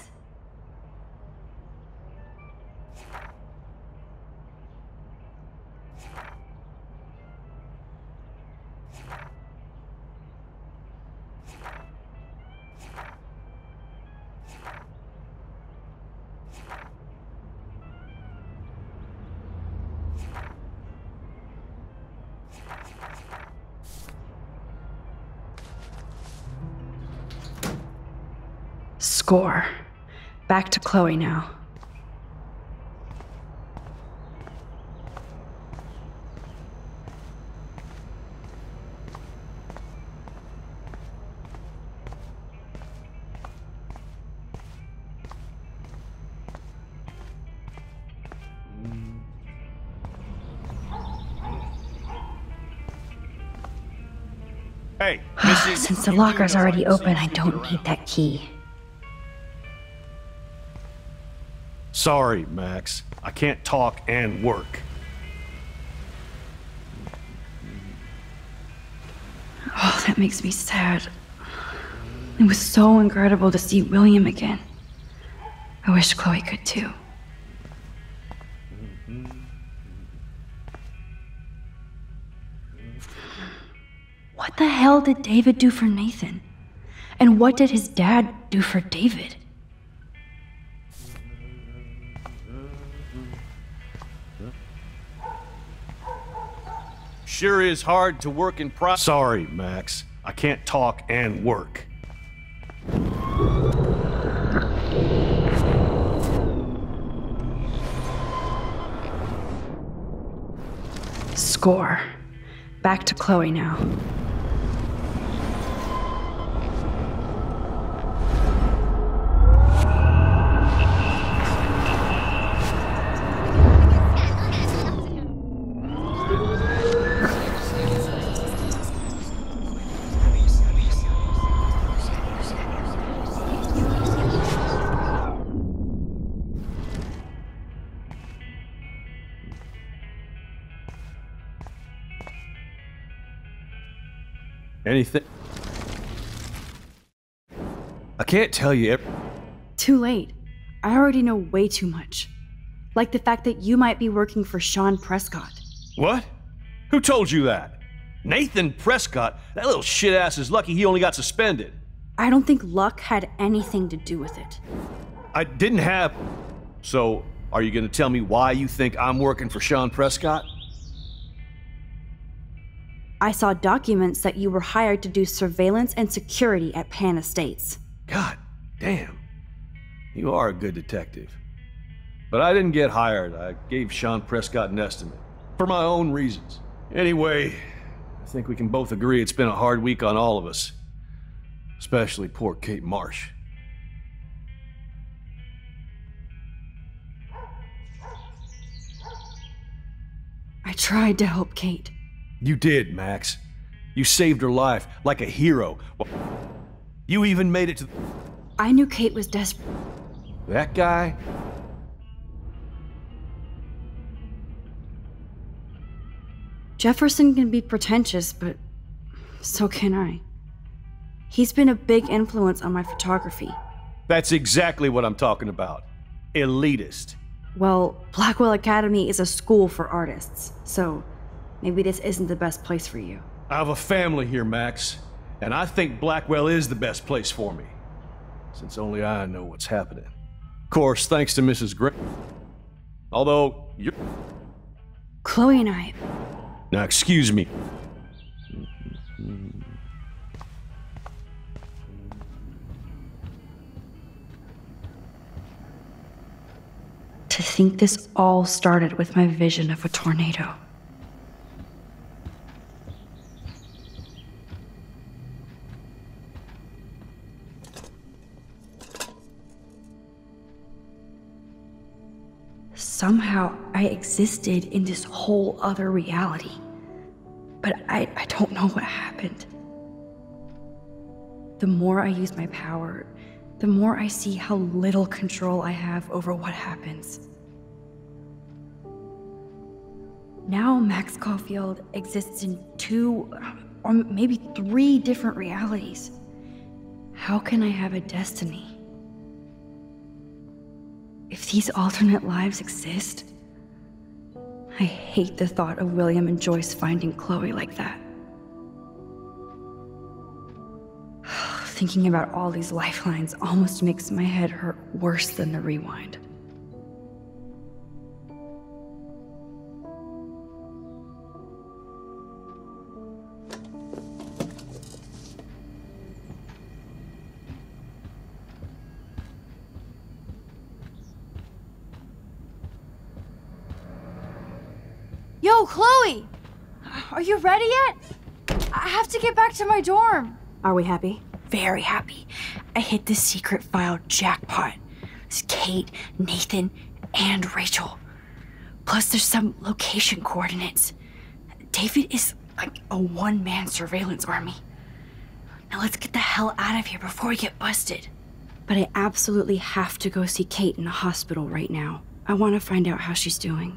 Score. Back to Chloe now. Hey, Missus Since the locker's already open, I don't need that key. Sorry, Max. I can't talk and work. Oh, that makes me sad. It was so incredible to see William again. I wish Chloe could too. What the hell did David do for Nathan? And what did his dad do for David? Sure is hard to work in pro- Sorry, Max. I can't talk and work. Score. Back to Chloe now. Anything? I can't tell you every- Too late. I already know way too much. Like the fact that you might be working for Sean Prescott. What? Who told you that? Nathan Prescott? That little shit-ass is lucky he only got suspended. I don't think luck had anything to do with it. I didn't have... So, are you gonna tell me why you think I'm working for Sean Prescott? I saw documents that you were hired to do surveillance and security at Pan Estates. God damn. You are a good detective. But I didn't get hired. I gave Sean Prescott an estimate. For my own reasons. Anyway, I think we can both agree it's been a hard week on all of us. Especially poor Kate Marsh. I tried to help Kate. You did, Max. You saved her life like a hero. You even made it to... I knew Kate was desperate. That guy? Jefferson can be pretentious, but so can I. He's been a big influence on my photography. That's exactly what I'm talking about. Elitist. Well, Blackwell Academy is a school for artists, so maybe this isn't the best place for you. I have a family here, Max, and I think Blackwell is the best place for me, since only I know what's happening. Of course, thanks to Missus Grant. Although, you're... Chloe and I... Now, excuse me. To think this all started with my vision of a tornado. Somehow I existed in this whole other reality. But I, I don't know what happened. The more I use my power, the more I see how little control I have over what happens. Now Max Caulfield exists in two, or maybe three different realities. How can I have a destiny? If these alternate lives exist, I hate the thought of William and Joyce finding Chloe like that. Thinking about all these lifelines almost makes my head hurt worse than the rewind. Yo, Chloe! Are you ready yet? I have to get back to my dorm. Are we happy? Very happy. I hit the secret file jackpot. It's Kate, Nathan, and Rachel. Plus there's some location coordinates. David is like a one-man surveillance army. Now let's get the hell out of here before we get busted. But I absolutely have to go see Kate in the hospital right now. I want to find out how she's doing.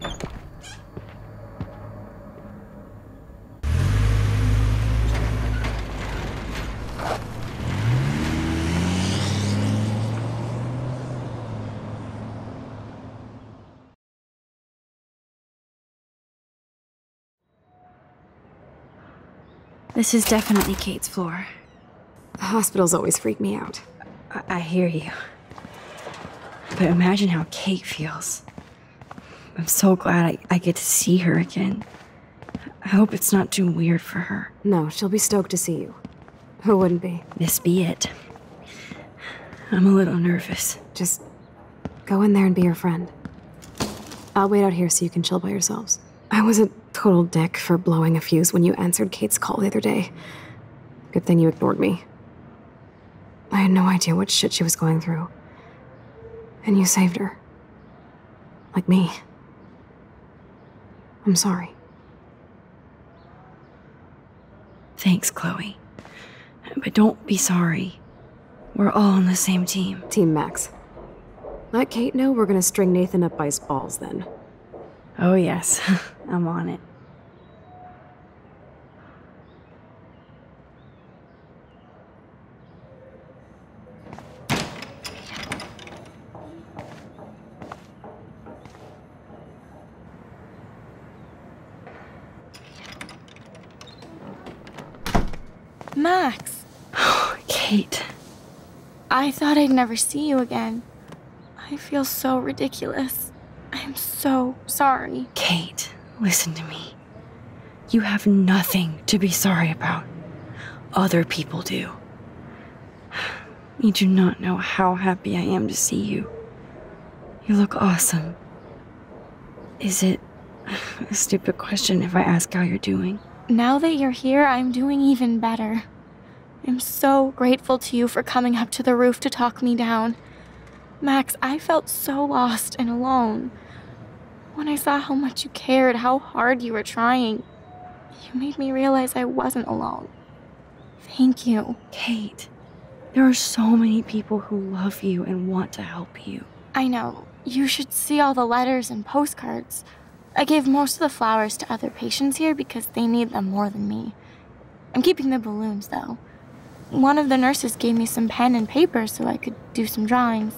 This is definitely Kate's floor. The hospitals always freak me out. I, I hear you. But imagine how Kate feels. I'm so glad I, I get to see her again. I hope it's not too weird for her. No, she'll be stoked to see you. Who wouldn't be? This be it. I'm a little nervous. Just go in there and be your friend. I'll wait out here so you can chill by yourselves. I was a total dick for blowing a fuse when you answered Kate's call the other day. Good thing you ignored me. I had no idea what shit she was going through. And you saved her. Like me. I'm sorry. Thanks, Chloe. But don't be sorry. We're all on the same team. Team Max. Let Kate know we're gonna string Nathan up by his balls then. Oh yes, I'm on it. Max. Kate. I thought I'd never see you again. I feel so ridiculous. I'm so sorry. Kate, listen to me. You have nothing to be sorry about. Other people do. You do not know how happy I am to see you. You look awesome. Is it a stupid question if I ask how you're doing? Now that you're here, I'm doing even better. I'm so grateful to you for coming up to the roof to talk me down. Max, I felt so lost and alone. When I saw how much you cared, how hard you were trying, you made me realize I wasn't alone. Thank you. Kate, there are so many people who love you and want to help you. I know. You should see all the letters and postcards. I gave most of the flowers to other patients here because they need them more than me. I'm keeping the balloons, though. One of the nurses gave me some pen and paper so I could do some drawings.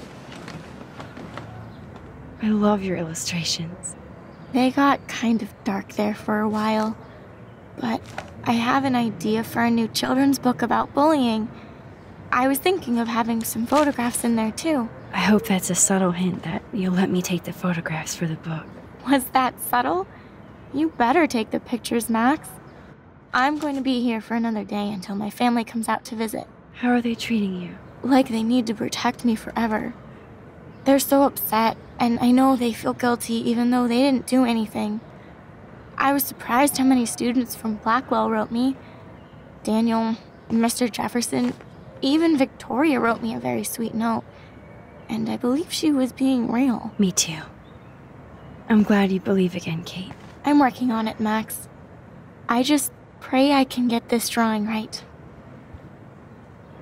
I love your illustrations. They got kind of dark there for a while, but I have an idea for a new children's book about bullying. I was thinking of having some photographs in there too. I hope that's a subtle hint that you'll let me take the photographs for the book. Was that subtle? You better take the pictures, Max. I'm going to be here for another day until my family comes out to visit. How are they treating you? Like they need to protect me forever. They're so upset, and I know they feel guilty even though they didn't do anything. I was surprised how many students from Blackwell wrote me. Daniel, Mister Jefferson, even Victoria wrote me a very sweet note. And I believe she was being real. Me too. I'm glad you believe again, Kate. I'm working on it, Max. I just pray I can get this drawing right.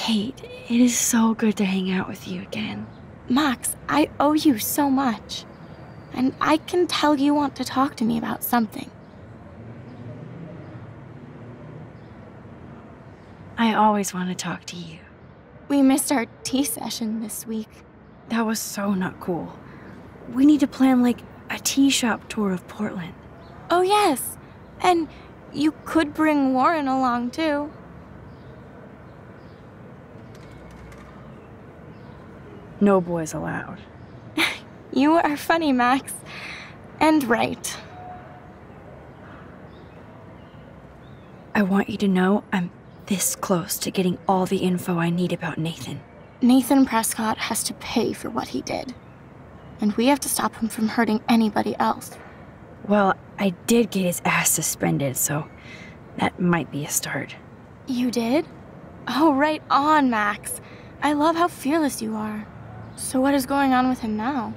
Kate, it is so good to hang out with you again. Max, I owe you so much. And I can tell you want to talk to me about something. I always want to talk to you. We missed our tea session this week. That was so not cool. We need to plan, like, a tea shop tour of Portland. Oh, yes. And you could bring Warren along, too. No boys allowed. You are funny, Max. And right. I want you to know I'm this close to getting all the info I need about Nathan. Nathan Prescott has to pay for what he did. And we have to stop him from hurting anybody else. Well, I did get his ass suspended, so that might be a start. You did? Oh, right on, Max. I love how fearless you are. So what is going on with him now?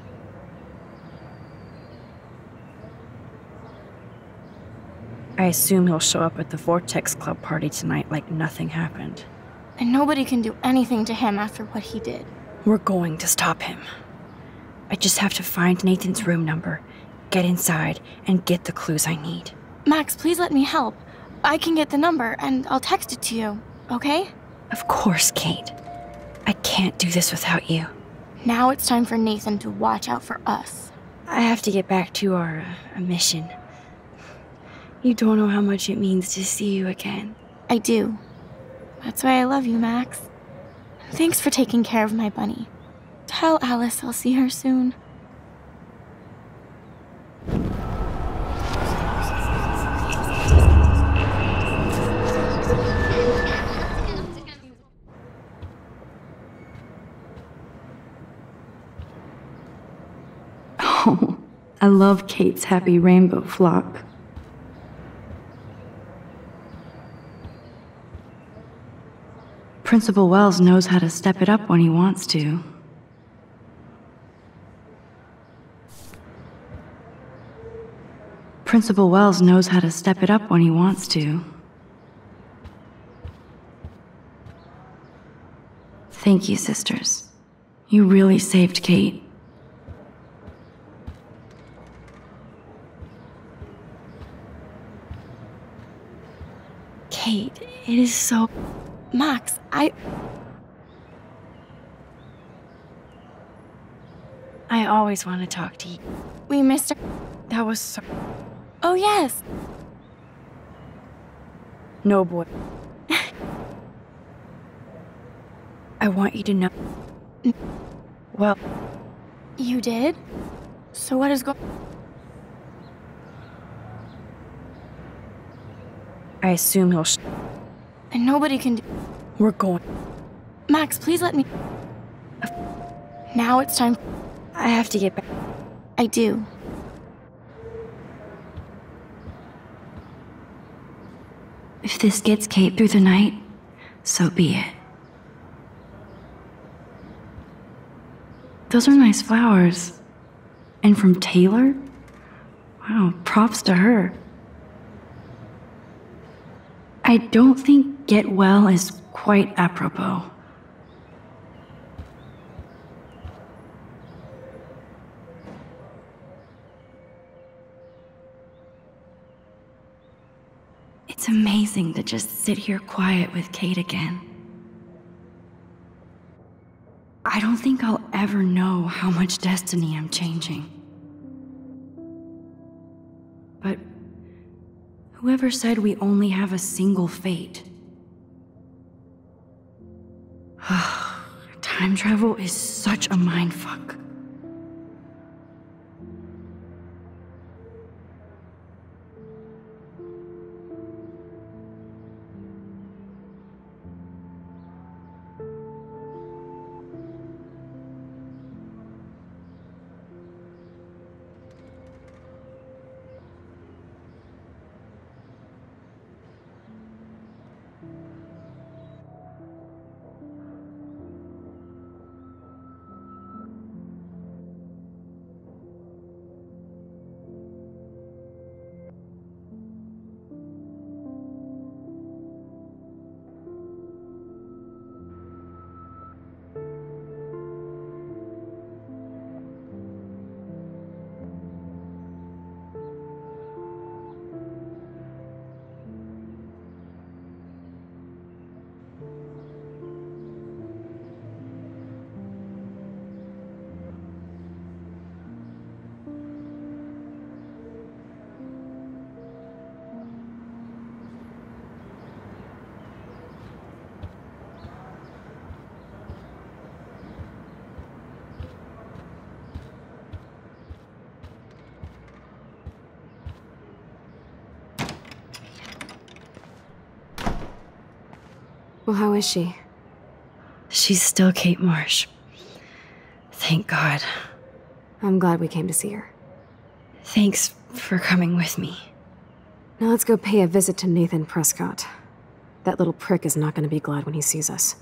I assume he'll show up at the Vortex Club party tonight like nothing happened. And nobody can do anything to him after what he did. We're going to stop him. I just have to find Nathan's room number, get inside, and get the clues I need. Max, please let me help. I can get the number, and I'll text it to you, okay? Of course, Kate. I can't do this without you. Now it's time for Nathan to watch out for us. I have to get back to our uh, mission. You don't know how much it means to see you again. I do. That's why I love you, Max. Thanks for taking care of my bunny. Tell Alice I'll see her soon. Oh, I love Kate's happy rainbow flock. Principal Wells knows how to step it up when he wants to. Principal Wells knows how to step it up when he wants to. Thank you, sisters. You really saved Kate. Kate, it is so... Max, I... I always want to talk to you. We missed her. That was so... Oh, yes. No, boy. I want you to know... Well... You did? So what is going... I assume he'll... Sh And nobody can do... We're going... Max, please let me... Now it's time... I have to get back... I do. If this gets Kate through the night, so be it. Those are nice flowers. And from Taylor? Wow, props to her. I don't think get well is quite apropos. It's amazing to just sit here quiet with Kate again. I don't think I'll ever know how much destiny I'm changing. But whoever said we only have a single fate? Time travel is such a mindfuck. Well, how is she? She's still Kate Marsh. Thank God. I'm glad we came to see her. Thanks for coming with me. Now let's go pay a visit to Nathan Prescott. That little prick is not going to be glad when he sees us.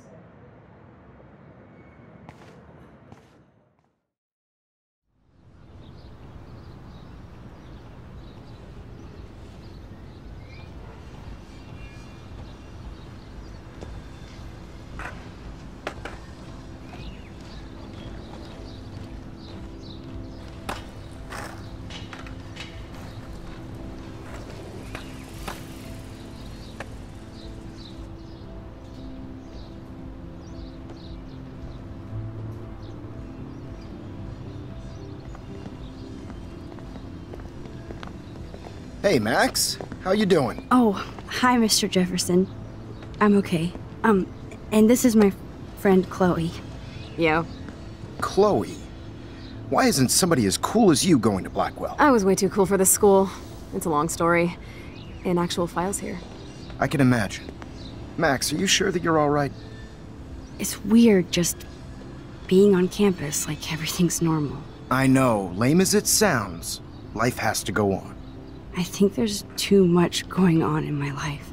Hey, Max. How you doing? Oh, hi, Mister Jefferson. I'm okay. Um, and this is my friend Chloe. Yo. Chloe? Why isn't somebody as cool as you going to Blackwell? I was way too cool for this school. It's a long story. In actual files here. I can imagine. Max, are you sure that you're all right? It's weird just being on campus like everything's normal. I know. Lame as it sounds, life has to go on. I think there's too much going on in my life.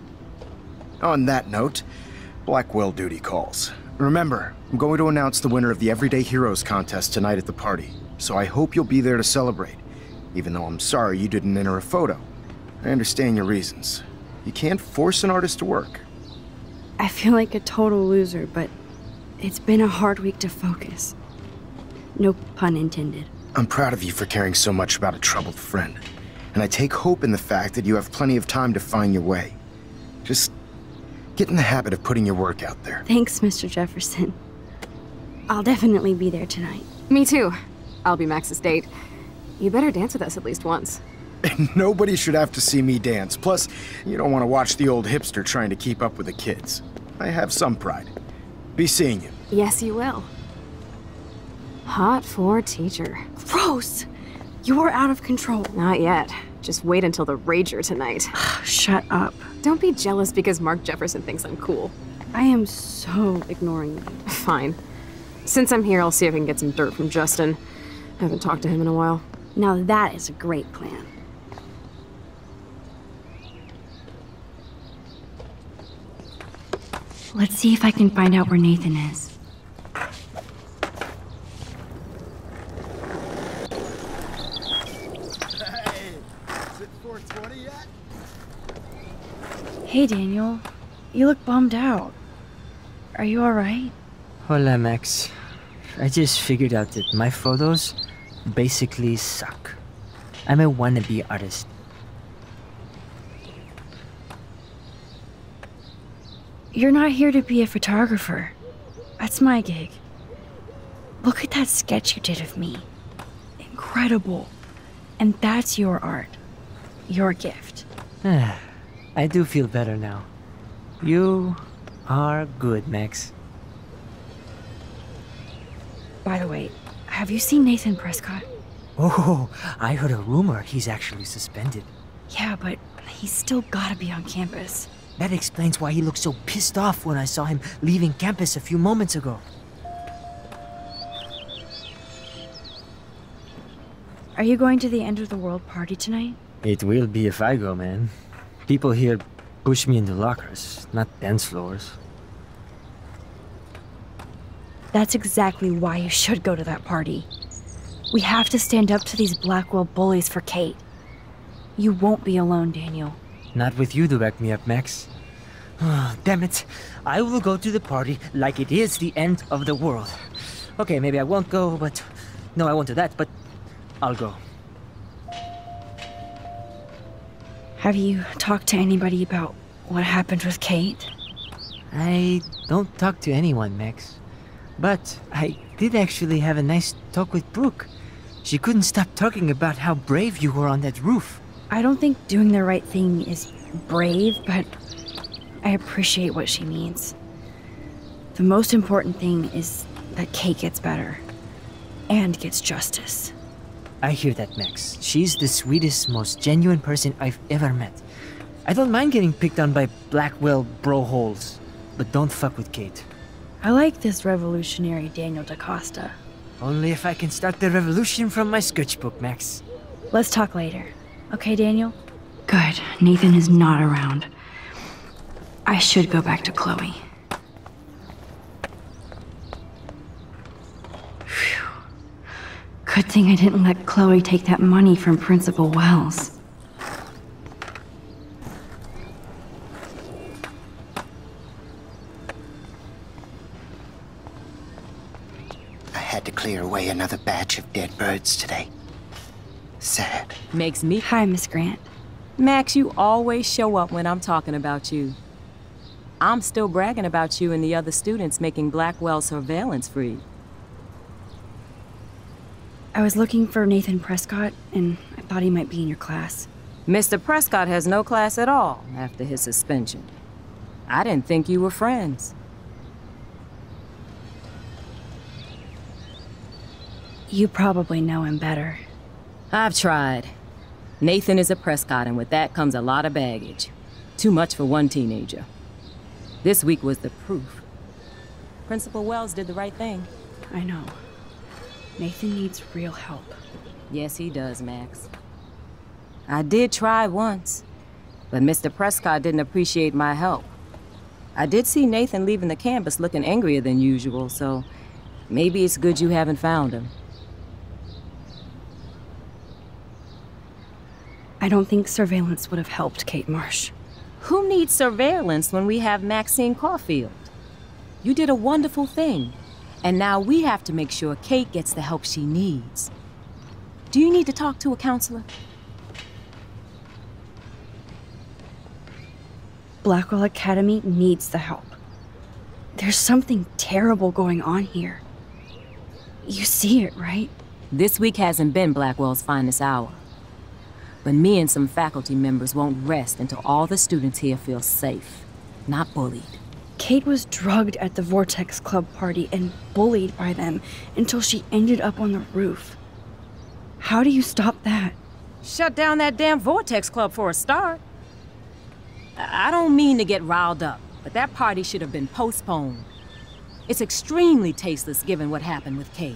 On that note, Blackwell duty calls. Remember, I'm going to announce the winner of the Everyday Heroes contest tonight at the party, so I hope you'll be there to celebrate, even though I'm sorry you didn't enter a photo. I understand your reasons. You can't force an artist to work. I feel like a total loser, but it's been a hard week to focus. No pun intended. I'm proud of you for caring so much about a troubled friend. And I take hope in the fact that you have plenty of time to find your way. Just get in the habit of putting your work out there. Thanks, Mister Jefferson. I'll definitely be there tonight. Me too. I'll be Max's date. You better dance with us at least once. Nobody should have to see me dance. Plus, you don't want to watch the old hipster trying to keep up with the kids. I have some pride. Be seeing you. Yes, you will. Hot for teacher. Gross! You're out of control. Not yet. Just wait until the Rager tonight. Shut up. Don't be jealous because Mark Jefferson thinks I'm cool. I am so ignoring you. Fine. Since I'm here, I'll see if I can get some dirt from Justin. I haven't talked to him in a while. Now that is a great plan. Let's see if I can find out where Nathan is. Hey, Daniel. You look bummed out. Are you alright? Hola, Max. I just figured out that my photos basically suck. I'm a wannabe artist. You're not here to be a photographer. That's my gig. Look at that sketch you did of me. Incredible. And that's your art. Your gift. I do feel better now. You are good, Max. By the way, have you seen Nathan Prescott? Oh, I heard a rumor he's actually suspended. Yeah, but he's still gotta be on campus. That explains why he looked so pissed off when I saw him leaving campus a few moments ago. Are you going to the end of the world party tonight? It will be if I go, man. People here push me into lockers, not dance floors. That's exactly why you should go to that party. We have to stand up to these Blackwell bullies for Kate. You won't be alone, Daniel. Not with you to back me up, Max. Oh, damn it. I will go to the party like it is the end of the world. Okay, maybe I won't go, but... No, I won't do that, but I'll go. Have you talked to anybody about what happened with Kate? I don't talk to anyone, Max. But I did actually have a nice talk with Brooke. She couldn't stop talking about how brave you were on that roof. I don't think doing the right thing is brave, but I appreciate what she means. The most important thing is that Kate gets better and gets justice. I hear that, Max. She's the sweetest, most genuine person I've ever met. I don't mind getting picked on by Blackwell bro-holes. but don't fuck with Kate. I like this revolutionary Daniel DaCosta. Only if I can start the revolution from my sketchbook, Max. Let's talk later. Okay, Daniel? Good. Nathan is not around. I should go back to Chloe. Phew. Good thing I didn't let Chloe take that money from Principal Wells. I had to clear away another batch of dead birds today. Sad. Makes me... Hi, Miss Grant. Max, you always show up when I'm talking about you. I'm still bragging about you and the other students making Blackwell surveillance free. I was looking for Nathan Prescott, and I thought he might be in your class. Mister Prescott has no class at all after his suspension. I didn't think you were friends. You probably know him better. I've tried. Nathan is a Prescott, and with that comes a lot of baggage. Too much for one teenager. This week was the proof. Principal Wells did the right thing. I know. Nathan needs real help. Yes, he does, Max. I did try once, but Mister Prescott didn't appreciate my help. I did see Nathan leaving the campus looking angrier than usual, so maybe it's good you haven't found him. I don't think surveillance would have helped Kate Marsh. Who needs surveillance when we have Maxine Caulfield? You did a wonderful thing, and now we have to make sure Kate gets the help she needs. Do you need to talk to a counselor? Blackwell Academy needs the help. There's something terrible going on here. You see it, right? This week hasn't been Blackwell's finest hour. But me and some faculty members won't rest until all the students here feel safe, not bullied. Kate was drugged at the Vortex Club party and bullied by them until she ended up on the roof. How do you stop that? Shut down that damn Vortex Club for a start. I, I don't mean to get riled up, but that party should have been postponed. It's extremely tasteless given what happened with Kate.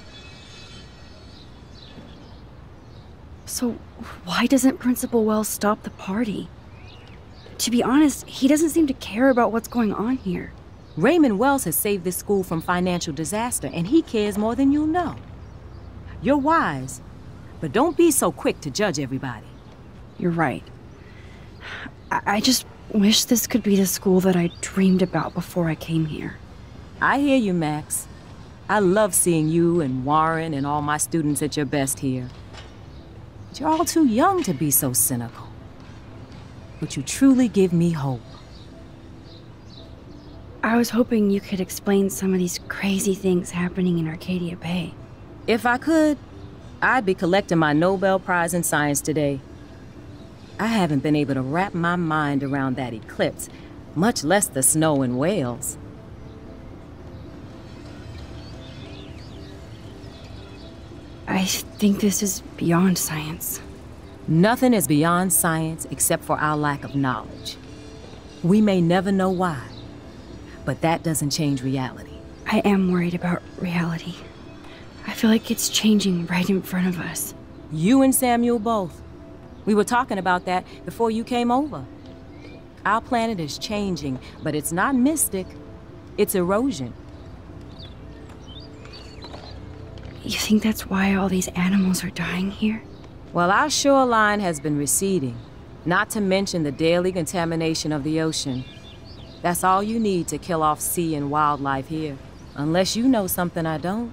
So, why doesn't Principal Wells stop the party? To be honest, he doesn't seem to care about what's going on here. Raymond Wells has saved this school from financial disaster, and he cares more than you know. You're wise, but don't be so quick to judge everybody. You're right. I, I just wish this could be the school that I dreamed about before I came here. I hear you, Max. I love seeing you and Warren and all my students at your best here. You're all too young to be so cynical. But you truly give me hope. I was hoping you could explain some of these crazy things happening in Arcadia Bay. If I could, I'd be collecting my Nobel Prize in Science today. I haven't been able to wrap my mind around that eclipse, much less the snow in Wales. I think this is beyond science. Nothing is beyond science except for our lack of knowledge. We may never know why, but that doesn't change reality. I am worried about reality. I feel like it's changing right in front of us. You and Samuel both. We were talking about that before you came over. Our planet is changing, but it's not mystic. It's erosion. You think that's why all these animals are dying here? Well, our shoreline has been receding, not to mention the daily contamination of the ocean. That's all you need to kill off sea and wildlife here, unless you know something I don't.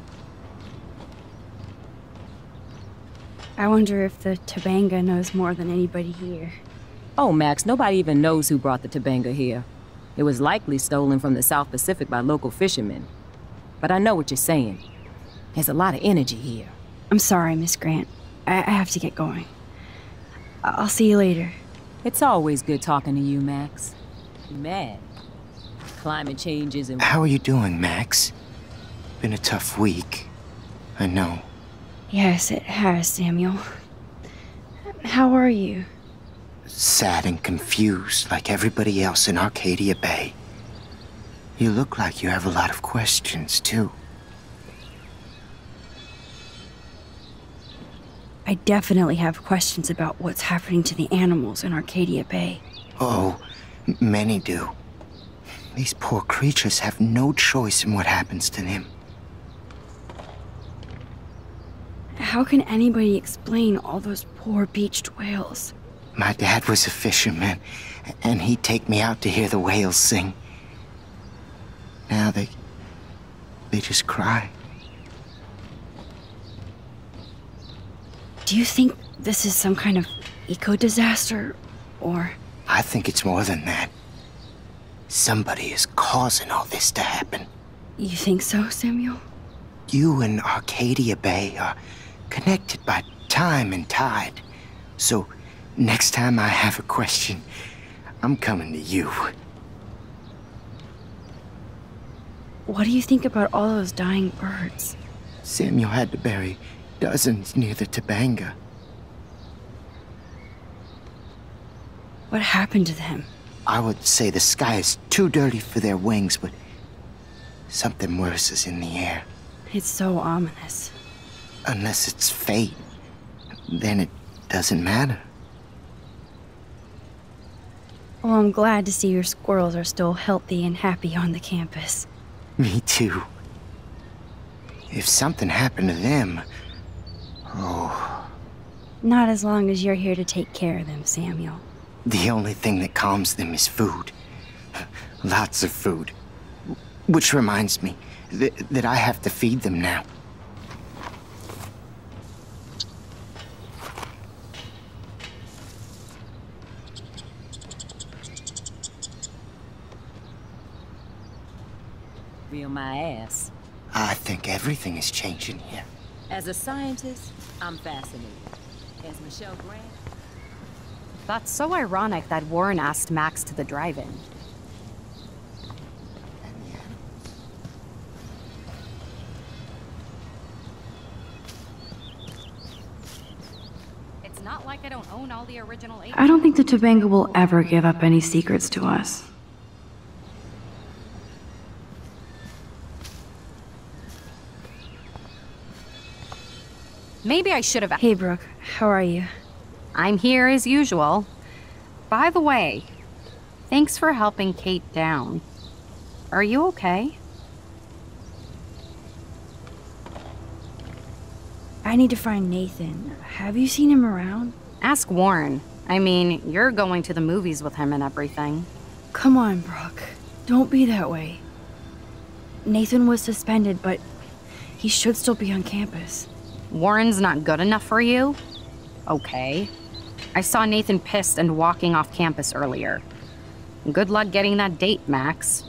I wonder if the Tobanga knows more than anybody here. Oh, Max, nobody even knows who brought the Tobanga here. It was likely stolen from the South Pacific by local fishermen. But I know what you're saying. There's a lot of energy here. I'm sorry, Miss Grant. I, I have to get going. I'll see you later. It's always good talking to you, Max. You mad? Climate change isn't... How are you doing, Max? Been a tough week. I know. Yes, it has, Samuel. How are you? Sad and confused like everybody else in Arcadia Bay. You look like you have a lot of questions, too. I definitely have questions about what's happening to the animals in Arcadia Bay. Oh, many do. These poor creatures have no choice in what happens to them. How can anybody explain all those poor beached whales? My dad was a fisherman, and he'd take me out to hear the whales sing. Now they... they just cry. Do you think this is some kind of eco-disaster, or...? I think it's more than that. Somebody is causing all this to happen. You think so, Samuel? You and Arcadia Bay are connected by time and tide. So, next time I have a question, I'm coming to you. What do you think about all those dying birds? Samuel had to bury dozens near the Tobanga. What happened to them? I would say the sky is too dirty for their wings, but something worse is in the air. It's so ominous. Unless it's fate, then it doesn't matter. Well, I'm glad to see your squirrels are still healthy and happy on the campus. Me too. If something happened to them... oh... Not as long as you're here to take care of them, Samuel. The only thing that calms them is food. Lots of food. Which reminds me th that I have to feed them now. Reel my ass. I think everything is changing here. As a scientist, I'm fascinated. As Michelle Grant... That's so ironic that Warren asked Max to the drive-in. It's not like I don't own all the original eight. I don't think the Tobanga will ever give up any secrets to us. Maybe I should have... Hey, Brooke. How are you? I'm here as usual. By the way, thanks for helping Kate down. Are you okay? I need to find Nathan. Have you seen him around? Ask Warren. I mean, you're going to the movies with him and everything. Come on, Brooke. Don't be that way. Nathan was suspended, but he should still be on campus. Warren's not good enough for you? Okay. I saw Nathan pissed and walking off campus earlier. Good luck getting that date, Max.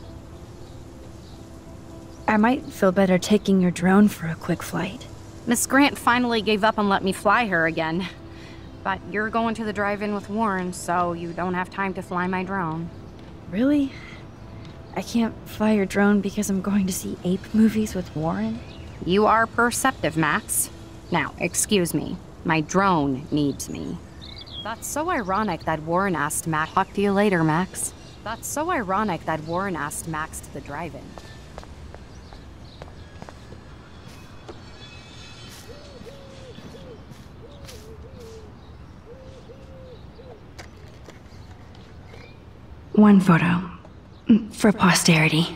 I might feel better taking your drone for a quick flight. Miss Grant finally gave up and let me fly her again. But you're going to the drive-in with Warren, so you don't have time to fly my drone. Really? I can't fly your drone because I'm going to see ape movies with Warren? You are perceptive, Max. Now, excuse me. My drone needs me. That's so ironic that Warren asked Max. Talk to you later, Max. That's so ironic that Warren asked Max to the drive-in. One photo. For posterity.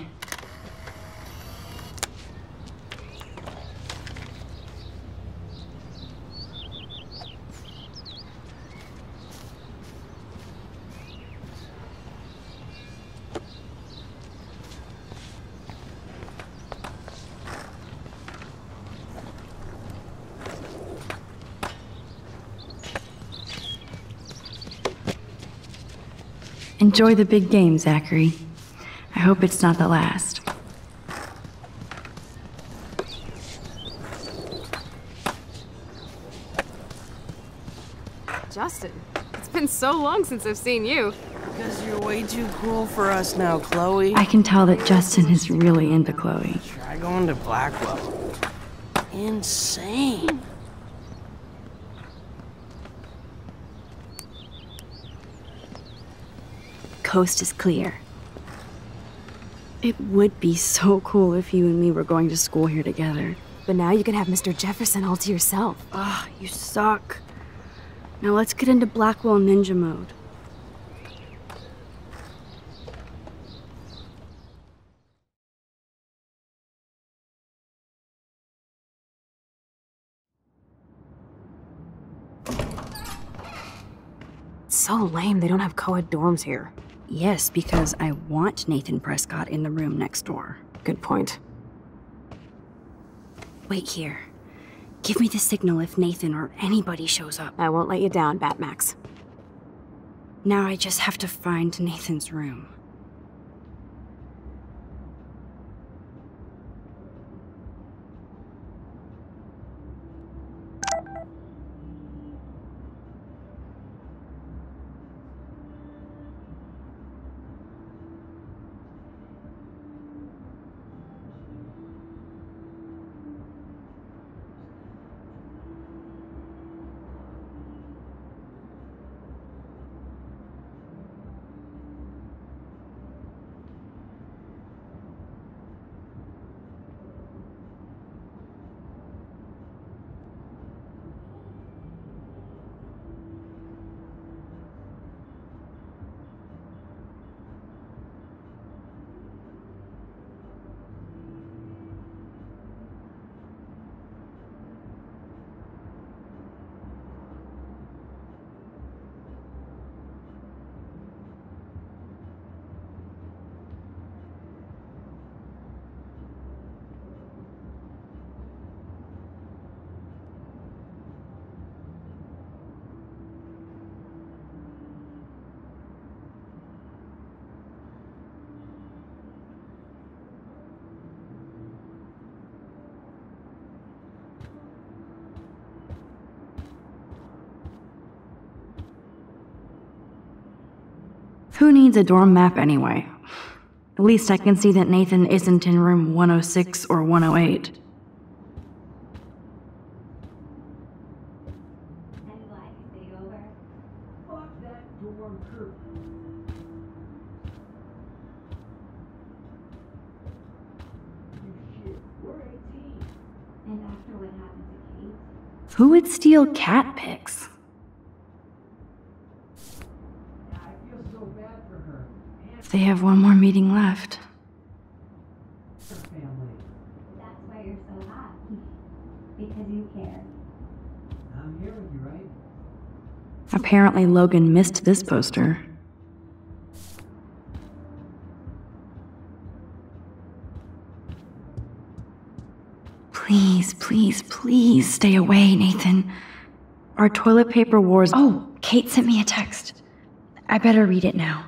Enjoy the big game, Zachary. I hope it's not the last. Justin, it's been so long since I've seen you. Because you're way too cool for us now, Chloe. I can tell that Justin is really into Chloe. Try going to Blackwell. Insane. Coast is clear. It would be so cool if you and me were going to school here together. But now you can have Mister Jefferson all to yourself. Ah, you suck. Now let's get into Blackwell Ninja mode. It's so lame they don't have co-ed dorms here. Yes, because I want Nathan Prescott in the room next door. Good point. Wait here. Give me the signal if Nathan or anybody shows up. I won't let you down, Batmax. Now I just have to find Nathan's room. Who needs a dorm map anyway? At least I can see that Nathan isn't in room one oh six or one oh eight. Who would steal cat pics? They have one more meeting left. That's why you're so happy. Because you care. I'm here with you, right? Apparently Logan missed this poster. Please, please, please stay away, Nathan. Our toilet paper wars— Oh, Kate sent me a text. I better read it now.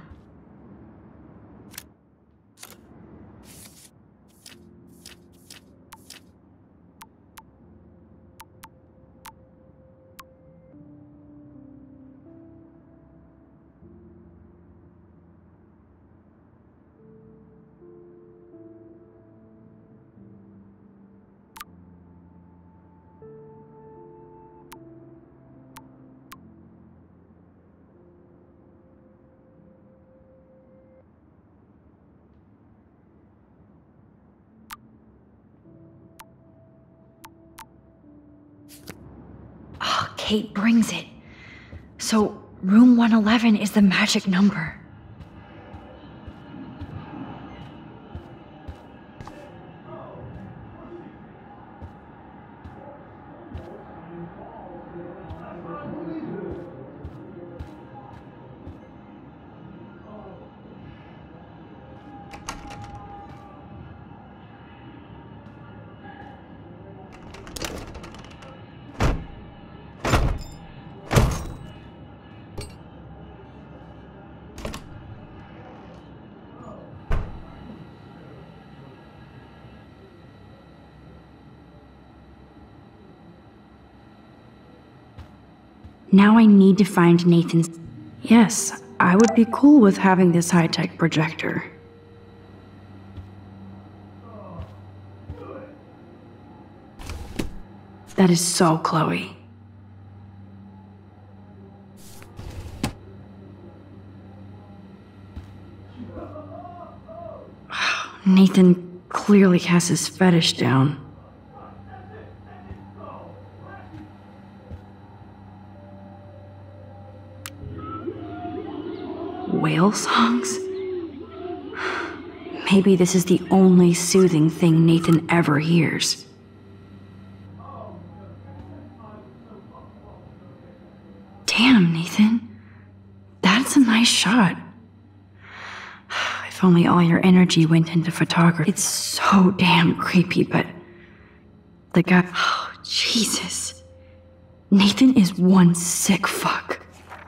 Kate brings it. So, room one eleven is the magic number. Now I need to find Nathan's— Yes, I would be cool with having this high-tech projector. That is so Chloe. Nathan clearly has his fetish down. Whale songs? Maybe this is the only soothing thing Nathan ever hears. Damn, Nathan. That's a nice shot. If only all your energy went into photography. It's so damn creepy, but the guy. Oh, Jesus. Nathan is one sick fuck.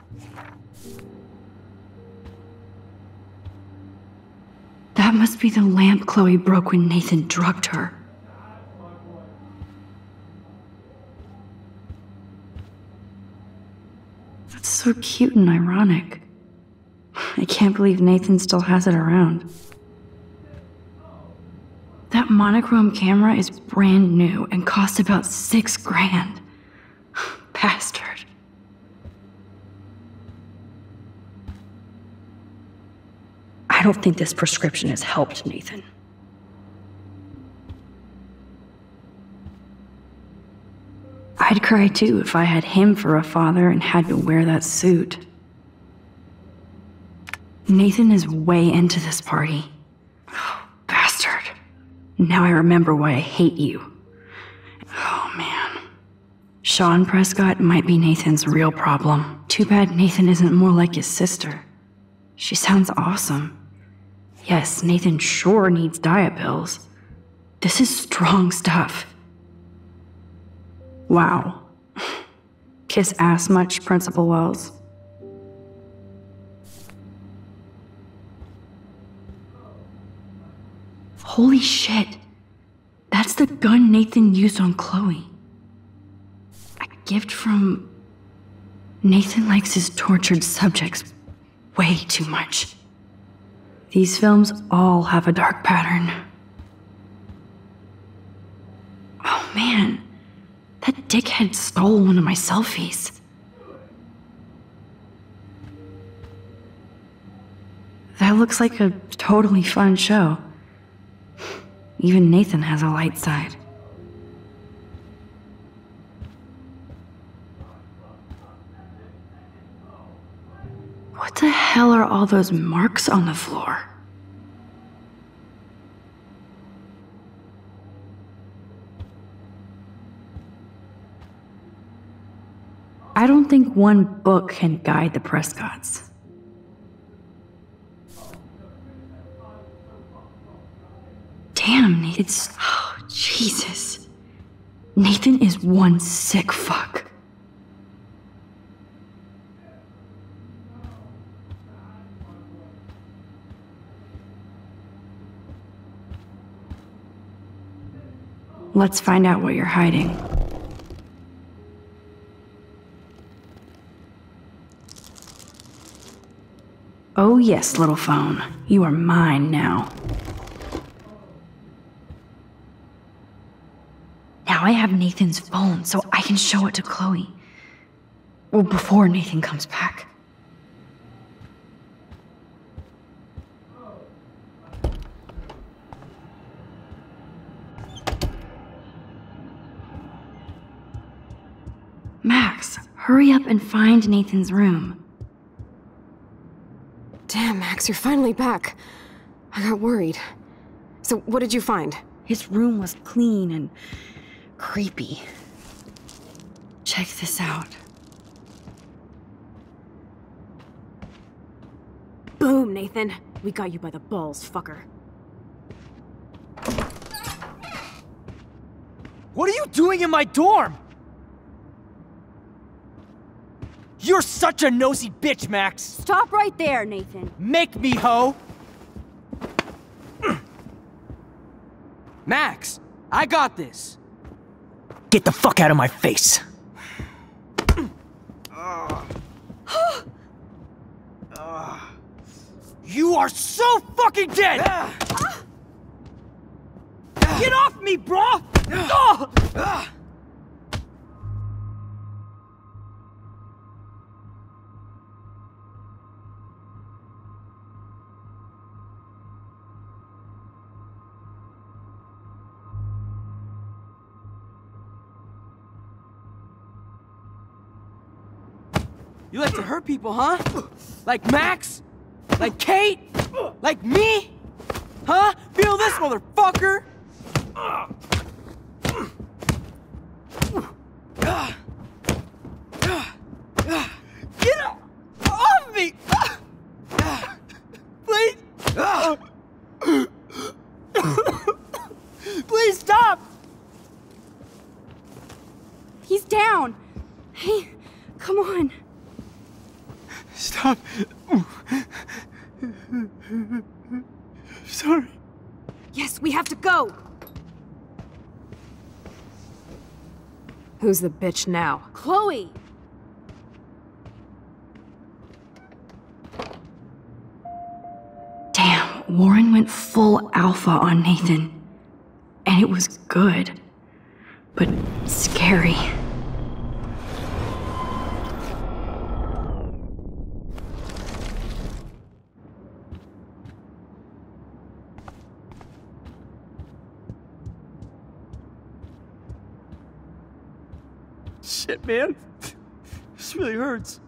That must be the lamp Chloe broke when Nathan drugged her. That's so cute and ironic. I can't believe Nathan still has it around. That monochrome camera is brand new and cost about six grand. Bastard. I don't think this prescription has helped Nathan. I'd cry too if I had him for a father and had to wear that suit. Nathan is way into this party. Oh, bastard. Now I remember why I hate you. Oh, man. Sean Prescott might be Nathan's real problem. Too bad Nathan isn't more like his sister. She sounds awesome. Yes, Nathan sure needs diet pills. This is strong stuff. Wow. Kiss ass much, Principal Wells? Holy shit. That's the gun Nathan used on Chloe. A gift from... Nathan likes his tortured subjects way too much. These films all have a dark pattern. Oh man, that dickhead stole one of my selfies. That looks like a totally fun show. Even Nathan has a light side. What the hell are all those marks on the floor? I don't think one book can guide the Prescotts. Damn, Nathan. It's... Oh, Jesus. Nathan is one sick fuck. Let's find out what you're hiding. Oh yes, little phone. You are mine now. Now I have Nathan's phone, so I can show it to Chloe. Well, before Nathan comes back. Max, hurry up and find Nathan's room. Damn, Max, you're finally back. I got worried. So, what did you find? His room was clean and creepy. Check this out. Boom, Nathan. We got you by the balls, fucker. What are you doing in my dorm? You're such a nosy bitch, Max! Stop right there, Nathan. Make me, ho! Max, I got this. Get the fuck out of my face. You are so fucking dead! Get off me, bro! You like to hurt people, huh? Like Max? Like Kate? Like me? Huh? Feel this, motherfucker! Get off me! Please! Please stop! He's down. Hey, come on. Stop. Sorry. Yes, we have to go. Who's the bitch now? Chloe. Damn, Warren went full alpha on Nathan. And it was good. But scary. Shit, man. This really hurts.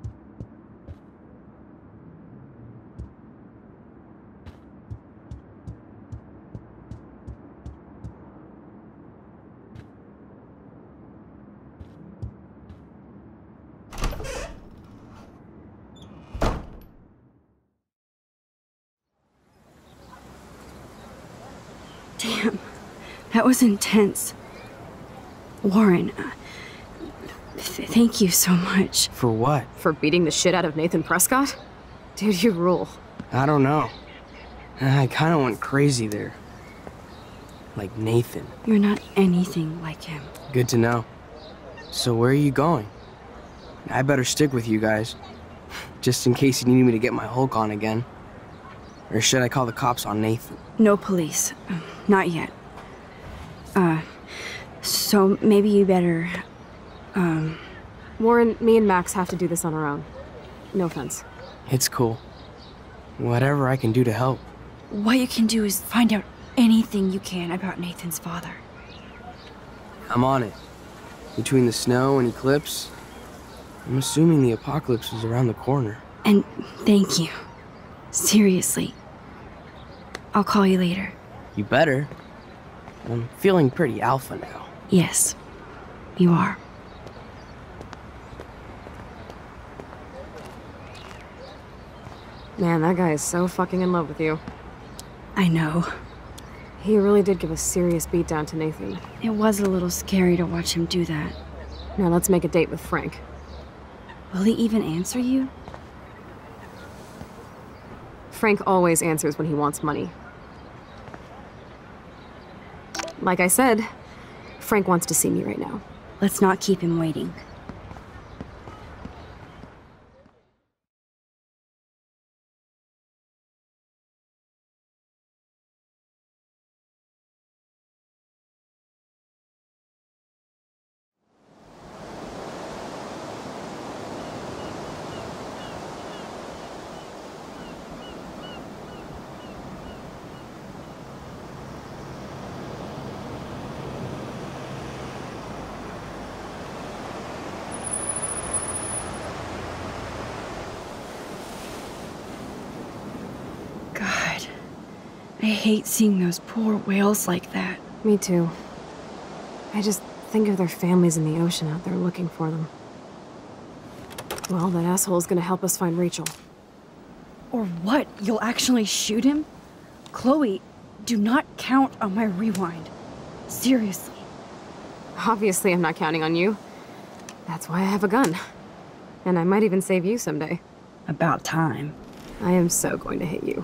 Damn, that was intense. Warren, uh, th thank you so much. For what? For beating the shit out of Nathan Prescott? Dude, you rule. I don't know. I kind of went crazy there. Like Nathan. You're not anything like him. Good to know. So where are you going? I better stick with you guys. Just in case you need me to get my Hulk on again. Or should I call the cops on Nathan? No police. Um, not yet. Uh, so maybe you better, um... Warren, me and Max have to do this on our own. No offense. It's cool. Whatever I can do to help. What you can do is find out anything you can about Nathan's father. I'm on it. Between the snow and eclipse, I'm assuming the apocalypse is around the corner. And thank you. Seriously. I'll call you later. You better. I'm feeling pretty alpha now. Yes, you are. Man, that guy is so fucking in love with you. I know. He really did give a serious beatdown to Nathan. It was a little scary to watch him do that. Now let's make a date with Frank. Will he even answer you? Frank always answers when he wants money. Like I said, Frank wants to see me right now. Let's not keep him waiting. I hate seeing those poor whales like that. Me too. I just think of their families in the ocean out there looking for them. Well, that asshole's gonna help us find Rachel. Or what? You'll actually shoot him? Chloe, do not count on my rewind. Seriously. Obviously, I'm not counting on you. That's why I have a gun. And I might even save you someday. About time. I am so going to hit you.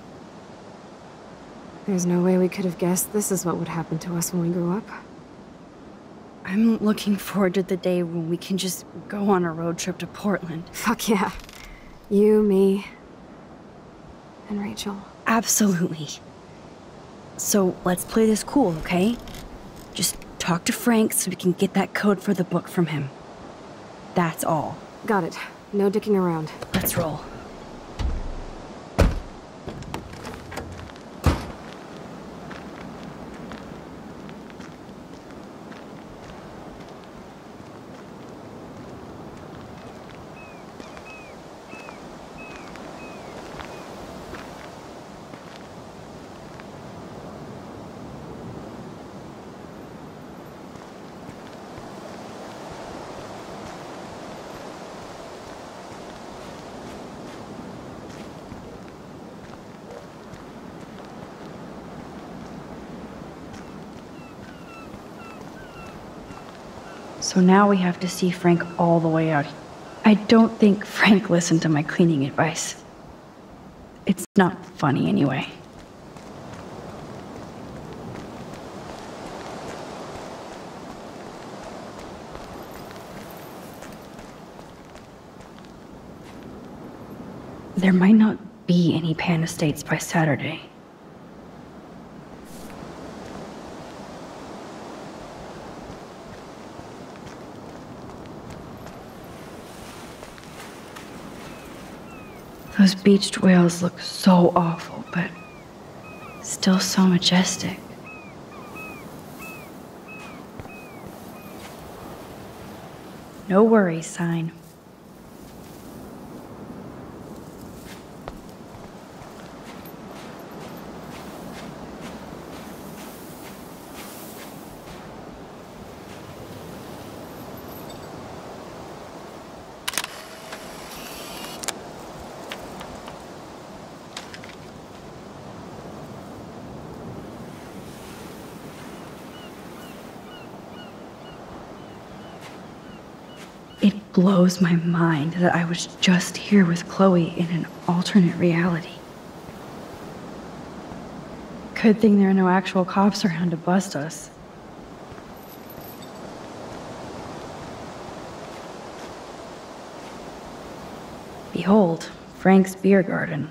There's no way we could have guessed this is what would happen to us when we grew up. I'm looking forward to the day when we can just go on a road trip to Portland. Fuck yeah. You, me, and Rachel. Absolutely. So let's play this cool, okay? Just talk to Frank so we can get that code for the book from him. That's all. Got it. No dicking around. Let's roll. So now we have to see Frank all the way out. I don't think Frank listened to my cleaning advice. It's not funny anyway. There might not be any Pan Estates by Saturday. Those beached whales look so awful, but still so majestic. No worries sign. It blows my mind that I was just here with Chloe in an alternate reality. Good thing there are no actual cops around to bust us. Behold, Frank's beer garden.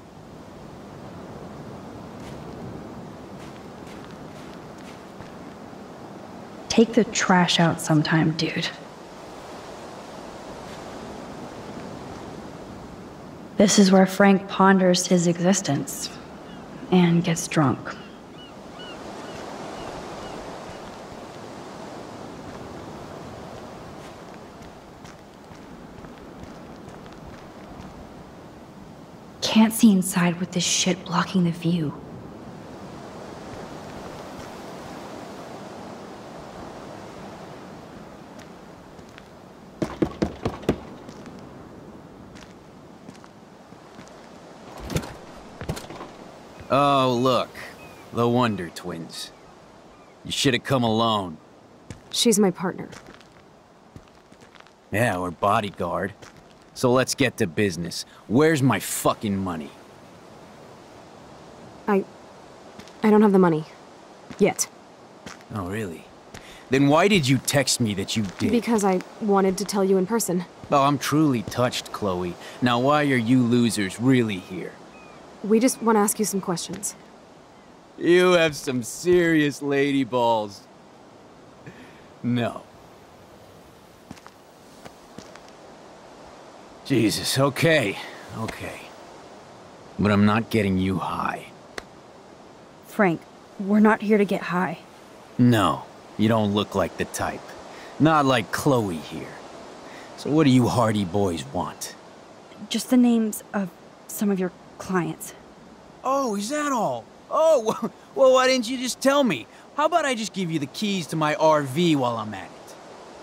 Take the trash out sometime, dude. This is where Frank ponders his existence and gets drunk. Can't see inside with this shit blocking the view. Oh, look. The Wonder Twins. You should have come alone. She's my partner. Yeah, or bodyguard. So let's get to business. Where's my fucking money? I... I don't have the money. Yet. Oh, really? Then why did you text me that you did? Because I wanted to tell you in person. Oh, I'm truly touched, Chloe. Now why are you losers really here? We just want to ask you some questions. You have some serious lady balls. No. Jesus, okay. Okay. But I'm not getting you high. Frank, we're not here to get high. No, you don't look like the type. Not like Chloe here. So what do you hardy boys want? Just the names of some of your clients. Oh, is that all? Oh, well, why didn't you just tell me? How about I just give you the keys to my R V while I'm at it?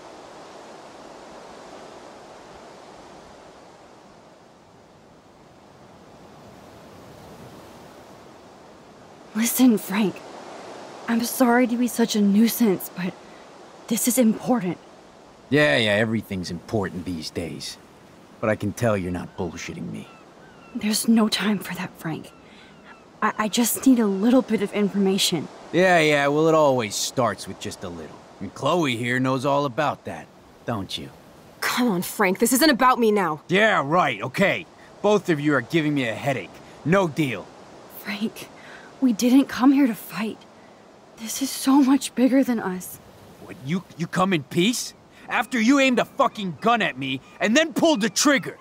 Listen, Frank. I'm sorry to be such a nuisance, but this is important. Yeah, yeah, everything's important these days. But I can tell you're not bullshitting me. There's no time for that, Frank. I, I just need a little bit of information. Yeah, yeah, well, it always starts with just a little. And Chloe here knows all about that, don't you? Come on, Frank, this isn't about me now. Yeah, right, okay. Both of you are giving me a headache. No deal. Frank, we didn't come here to fight. This is so much bigger than us. What, you, you come in peace? After you aimed a fucking gun at me and then pulled the trigger?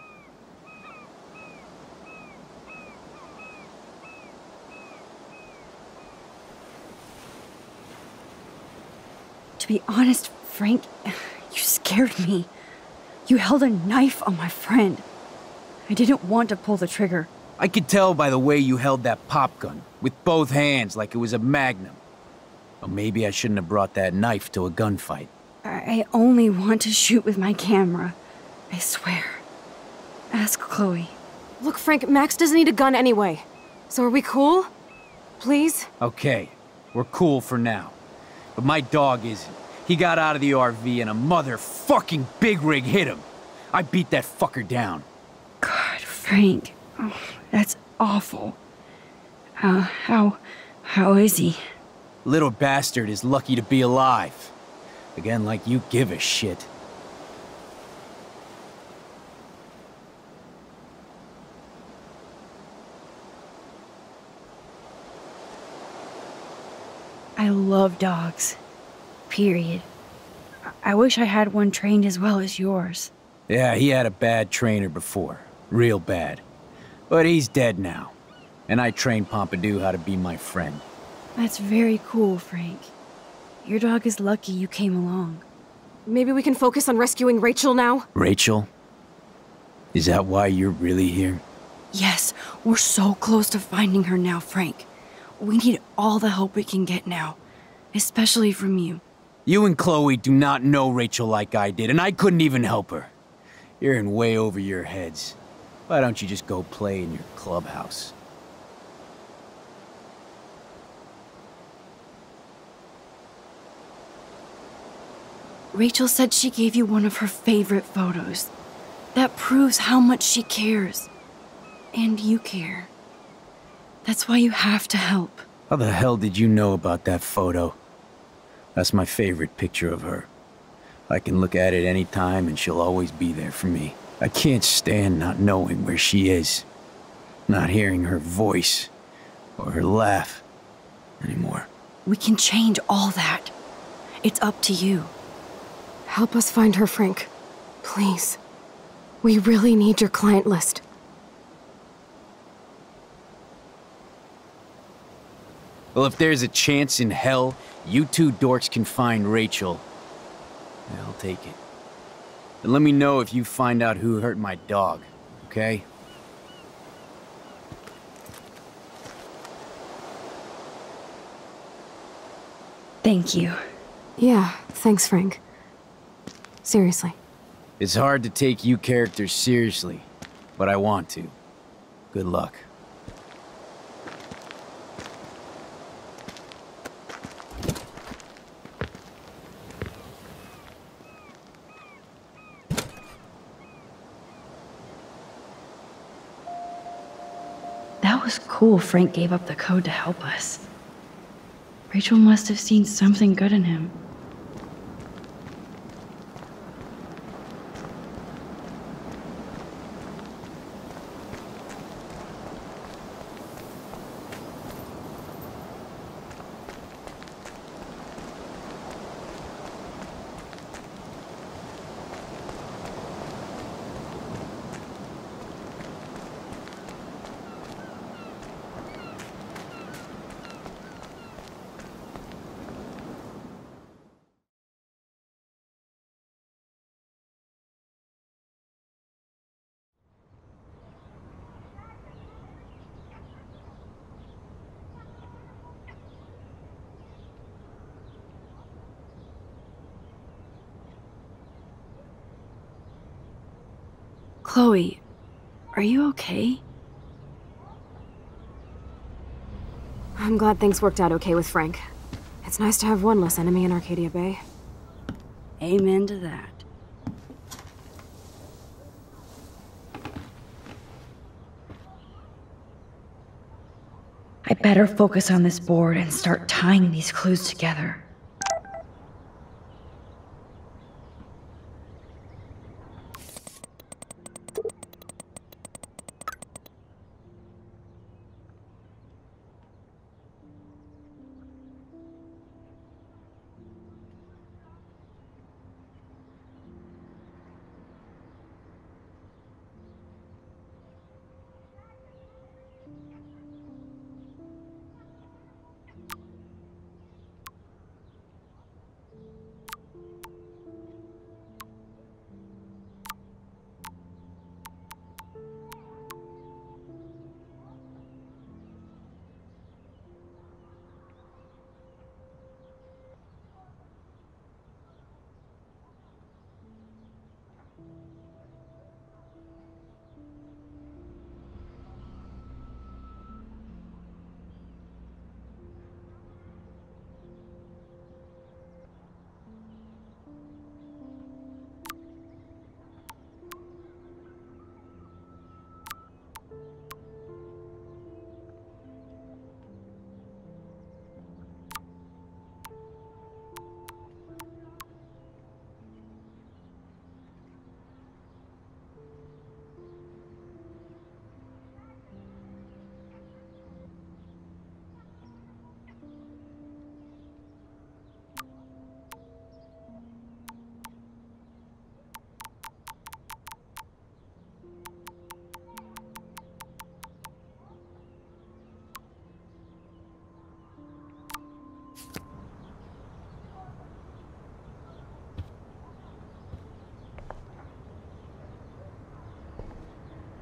To be honest, Frank, you scared me. You held a knife on my friend. I didn't want to pull the trigger. I could tell by the way you held that pop gun, with both hands like it was a magnum. Or maybe I shouldn't have brought that knife to a gunfight. I only want to shoot with my camera. I swear. Ask Chloe. Look, Frank, Max doesn't need a gun anyway. So are we cool? Please? Okay, we're cool for now. But my dog isn't. He got out of the R V and a motherfucking big rig hit him. I beat that fucker down. God, Frank. Oh, that's awful. How, how, how is he? Little bastard is lucky to be alive. Again, like you give a shit. I love dogs. Period. I wish I had one trained as well as yours. Yeah, he had a bad trainer before. Real bad. But he's dead now. And I trained Pompidou how to be my friend. That's very cool, Frank. Your dog is lucky you came along. Maybe we can focus on rescuing Rachel now? Rachel? Is that why you're really here? Yes, we're so close to finding her now, Frank. We need all the help we can get now. Especially from you. You and Chloe do not know Rachel like I did, and I couldn't even help her. You're in way over your heads. Why don't you just go play in your clubhouse? Rachel said she gave you one of her favorite photos. That proves how much she cares. And you care. That's why you have to help. How the hell did you know about that photo? That's my favorite picture of her. I can look at it any time and she'll always be there for me. I can't stand not knowing where she is. Not hearing her voice or her laugh anymore. We can change all that. It's up to you. Help us find her, Frank. Please. We really need your client list. Well, if there's a chance in hell, you two dorks can find Rachel. I'll take it. And let me know if you find out who hurt my dog, okay? Thank you. Yeah, thanks, Frank. Seriously. It's hard to take you characters seriously, but I want to. Good luck. That was cool Frank gave up the code to help us. Rachel must have seen something good in him. Chloe, are you okay? I'm glad things worked out okay with Frank. It's nice to have one less enemy in Arcadia Bay. Amen to that. I better focus on this board and start tying these clues together.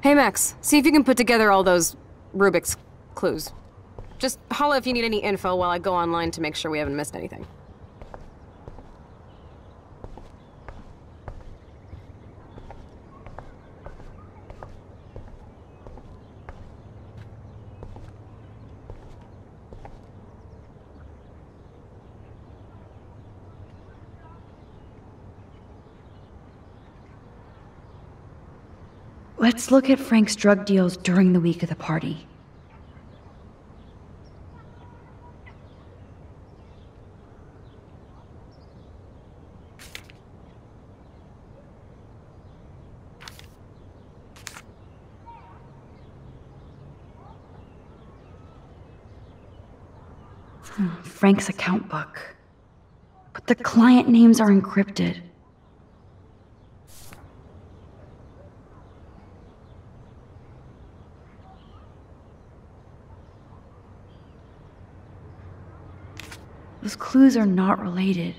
Hey Max, see if you can put together all those Rubik's clues. Just holla if you need any info while I go online to make sure we haven't missed anything. Let's look at Frank's drug deals during the week of the party. Hmm, Frank's account book. But the client names are encrypted. Those clues are not related.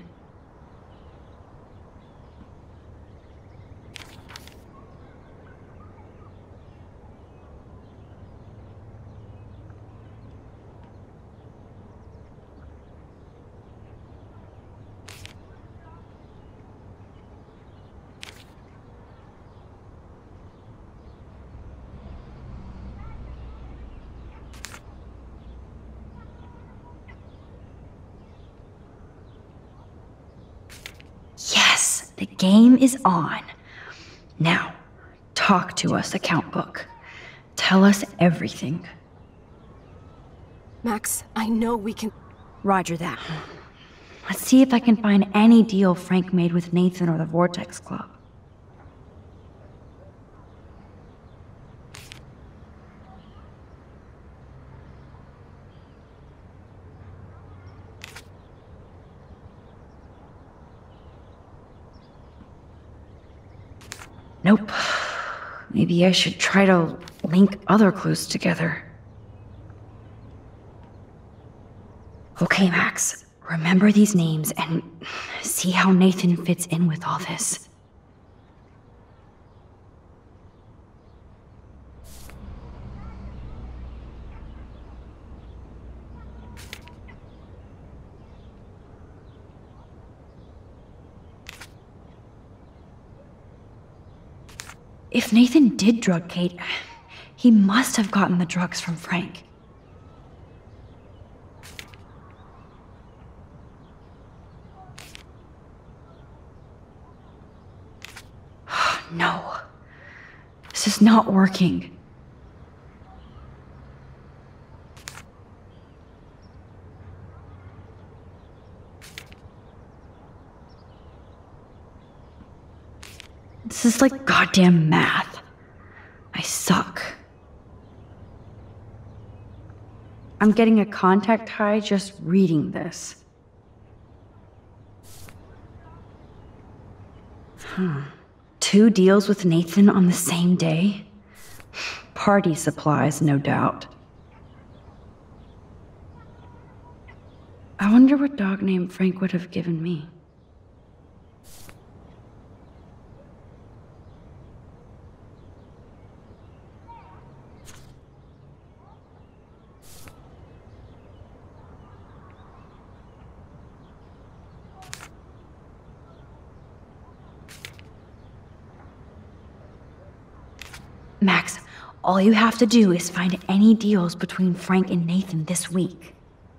Yes, the game is on. Now, talk to us, account book. Tell us everything. Max, I know we can... Roger that. Let's see if I can find any deal Frank made with Nathan or the Vortex Club. Nope. Maybe I should try to link other clues together. Okay, Max. Remember these names and see how Nathan fits in with all this. If Nathan did drug Kate, he must have gotten the drugs from Frank. No. This is not working. This is like goddamn math. I suck. I'm getting a contact high just reading this. Hmm. Two deals with Nathan on the same day? Party supplies, no doubt. I wonder what dog name Frank would have given me. Max, all you have to do is find any deals between Frank and Nathan this week.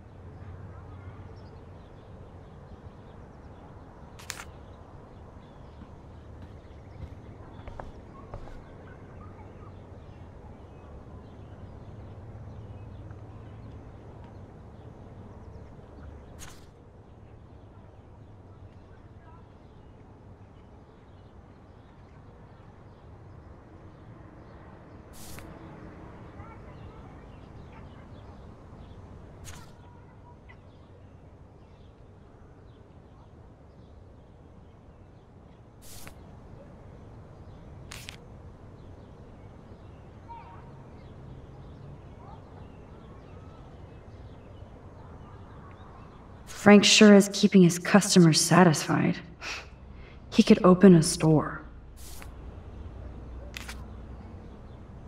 Frank sure is keeping his customers satisfied. He could open a store.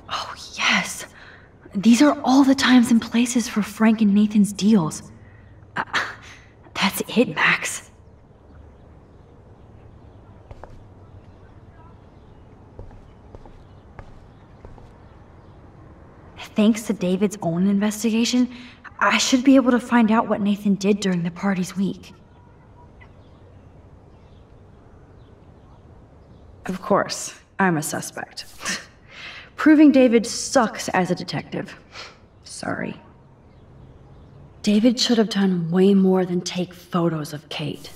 Oh, yes. These are all the times and places for Frank and Nathan's deals. Uh, that's it, Max. Thanks to David's own investigation, I should be able to find out what Nathan did during the party's week. Of course, I'm a suspect. Proving David sucks as a detective. Sorry. David should have done way more than take photos of Kate.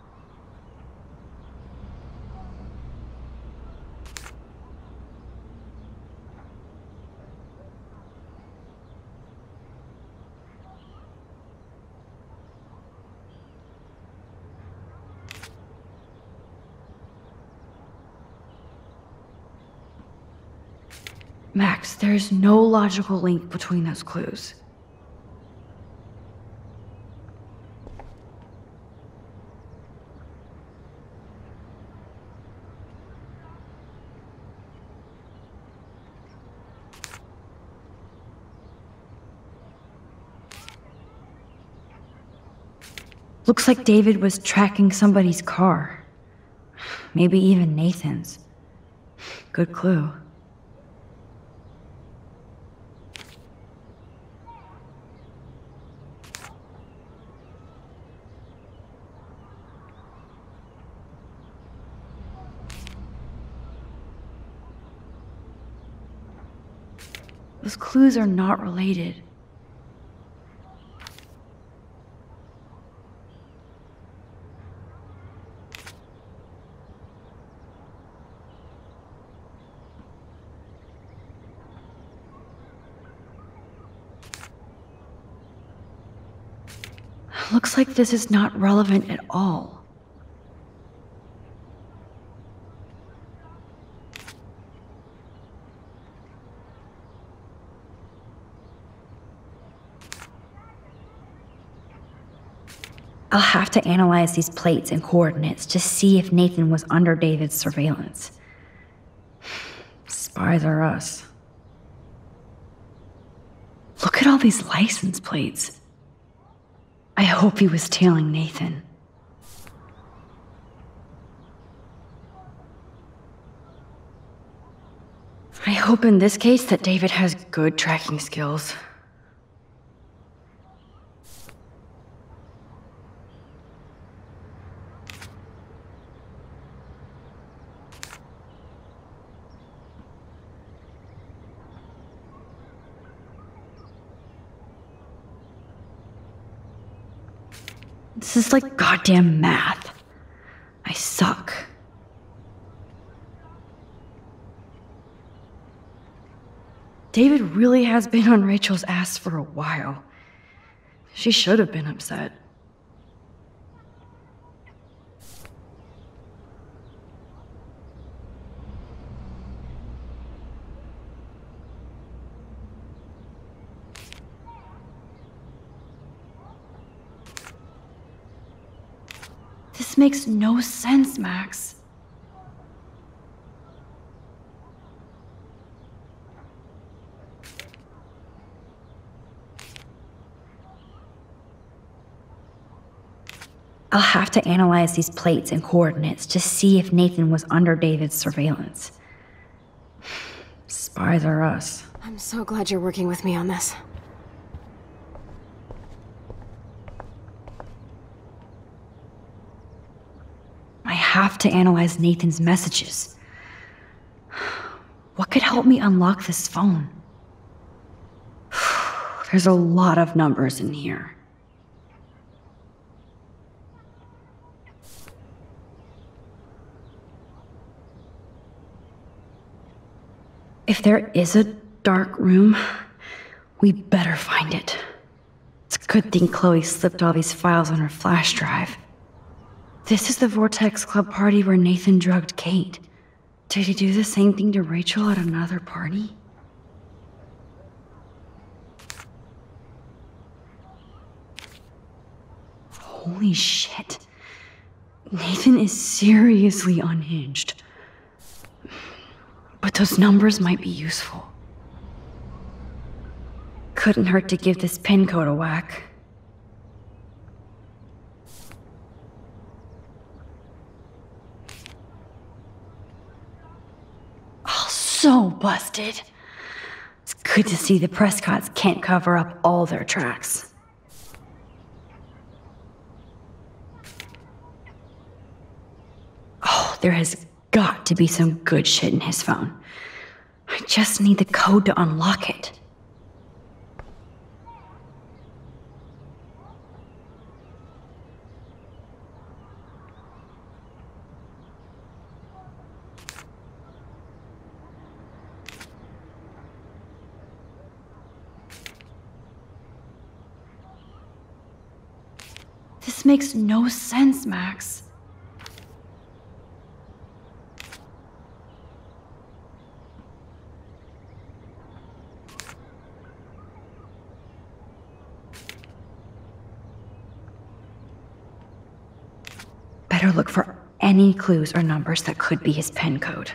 Max, there's no logical link between those clues. Looks like David was tracking somebody's car. Maybe even Nathan's. Good clue. Those clues are not related. Looks like this is not relevant at all. I'll have to analyze these plates and coordinates to see if Nathan was under David's surveillance. Spies are us. Look at all these license plates. I hope he was tailing Nathan. I hope in this case that David has good tracking skills. This is like goddamn math. I suck. David really has been on Rachel's ass for a while. She should have been upset. This makes no sense, Max. I'll have to analyze these plates and coordinates to see if Nathan was under David's surveillance. Spies are us. I'm so glad you're working with me on this. I have to analyze Nathan's messages. What could help me unlock this phone? There's a lot of numbers in here. If there is a dark room, we better find it. It's a good thing Chloe slipped all these files on her flash drive. This is the Vortex Club party where Nathan drugged Kate. Did he do the same thing to Rachel at another party? Holy shit. Nathan is seriously unhinged. But those numbers might be useful. Couldn't hurt to give this pin code a whack. Oh, so busted. It's good to see the Prescotts can't cover up all their tracks. Oh, there has got to be some good shit in his phone. I just need the code to unlock it. This makes no sense, Max. Better look for any clues or numbers that could be his PIN code.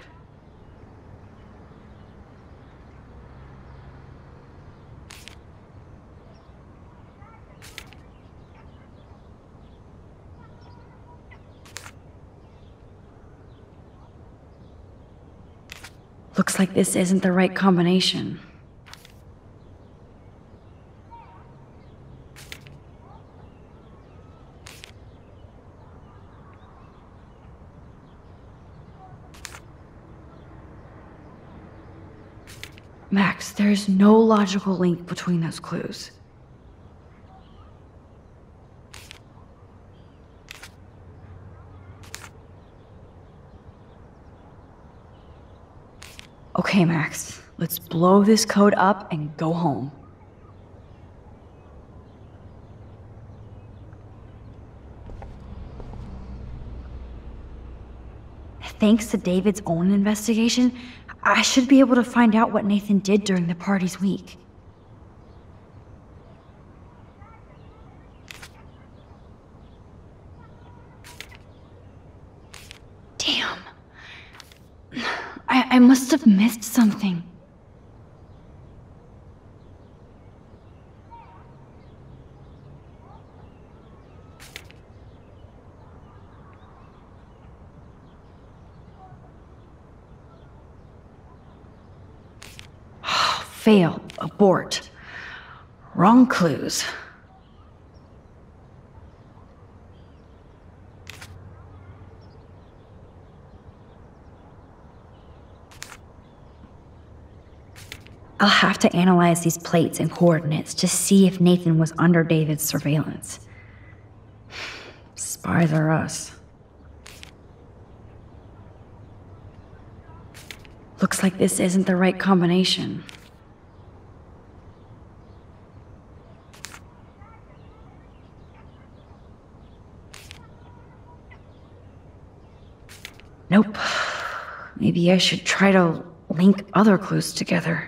Looks like this isn't the right combination. Max, there's no logical link between those clues. Okay, Max, let's blow this code up and go home. Thanks to David's own investigation, I should be able to find out what Nathan did during the party's week. Damn. I, I must have missed something. Fail. Abort. Wrong clues. I'll have to analyze these plates and coordinates to see if Nathan was under David's surveillance. Spies are us. Looks like this isn't the right combination. Nope. Maybe I should try to link other clues together.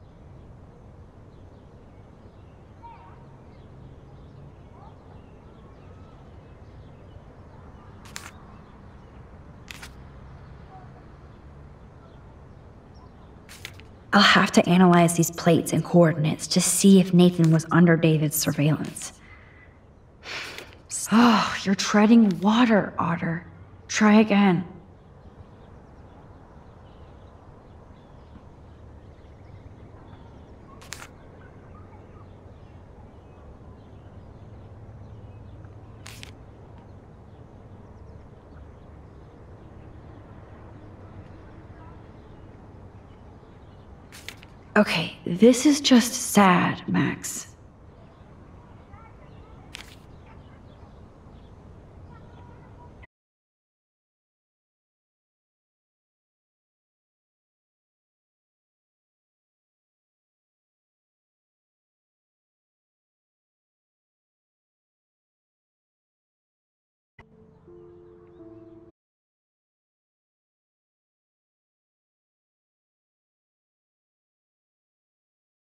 I'll have to analyze these plates and coordinates to see if Nathan was under David's surveillance. Oh, you're treading water, Otter. Try again. Okay, this is just sad, Max.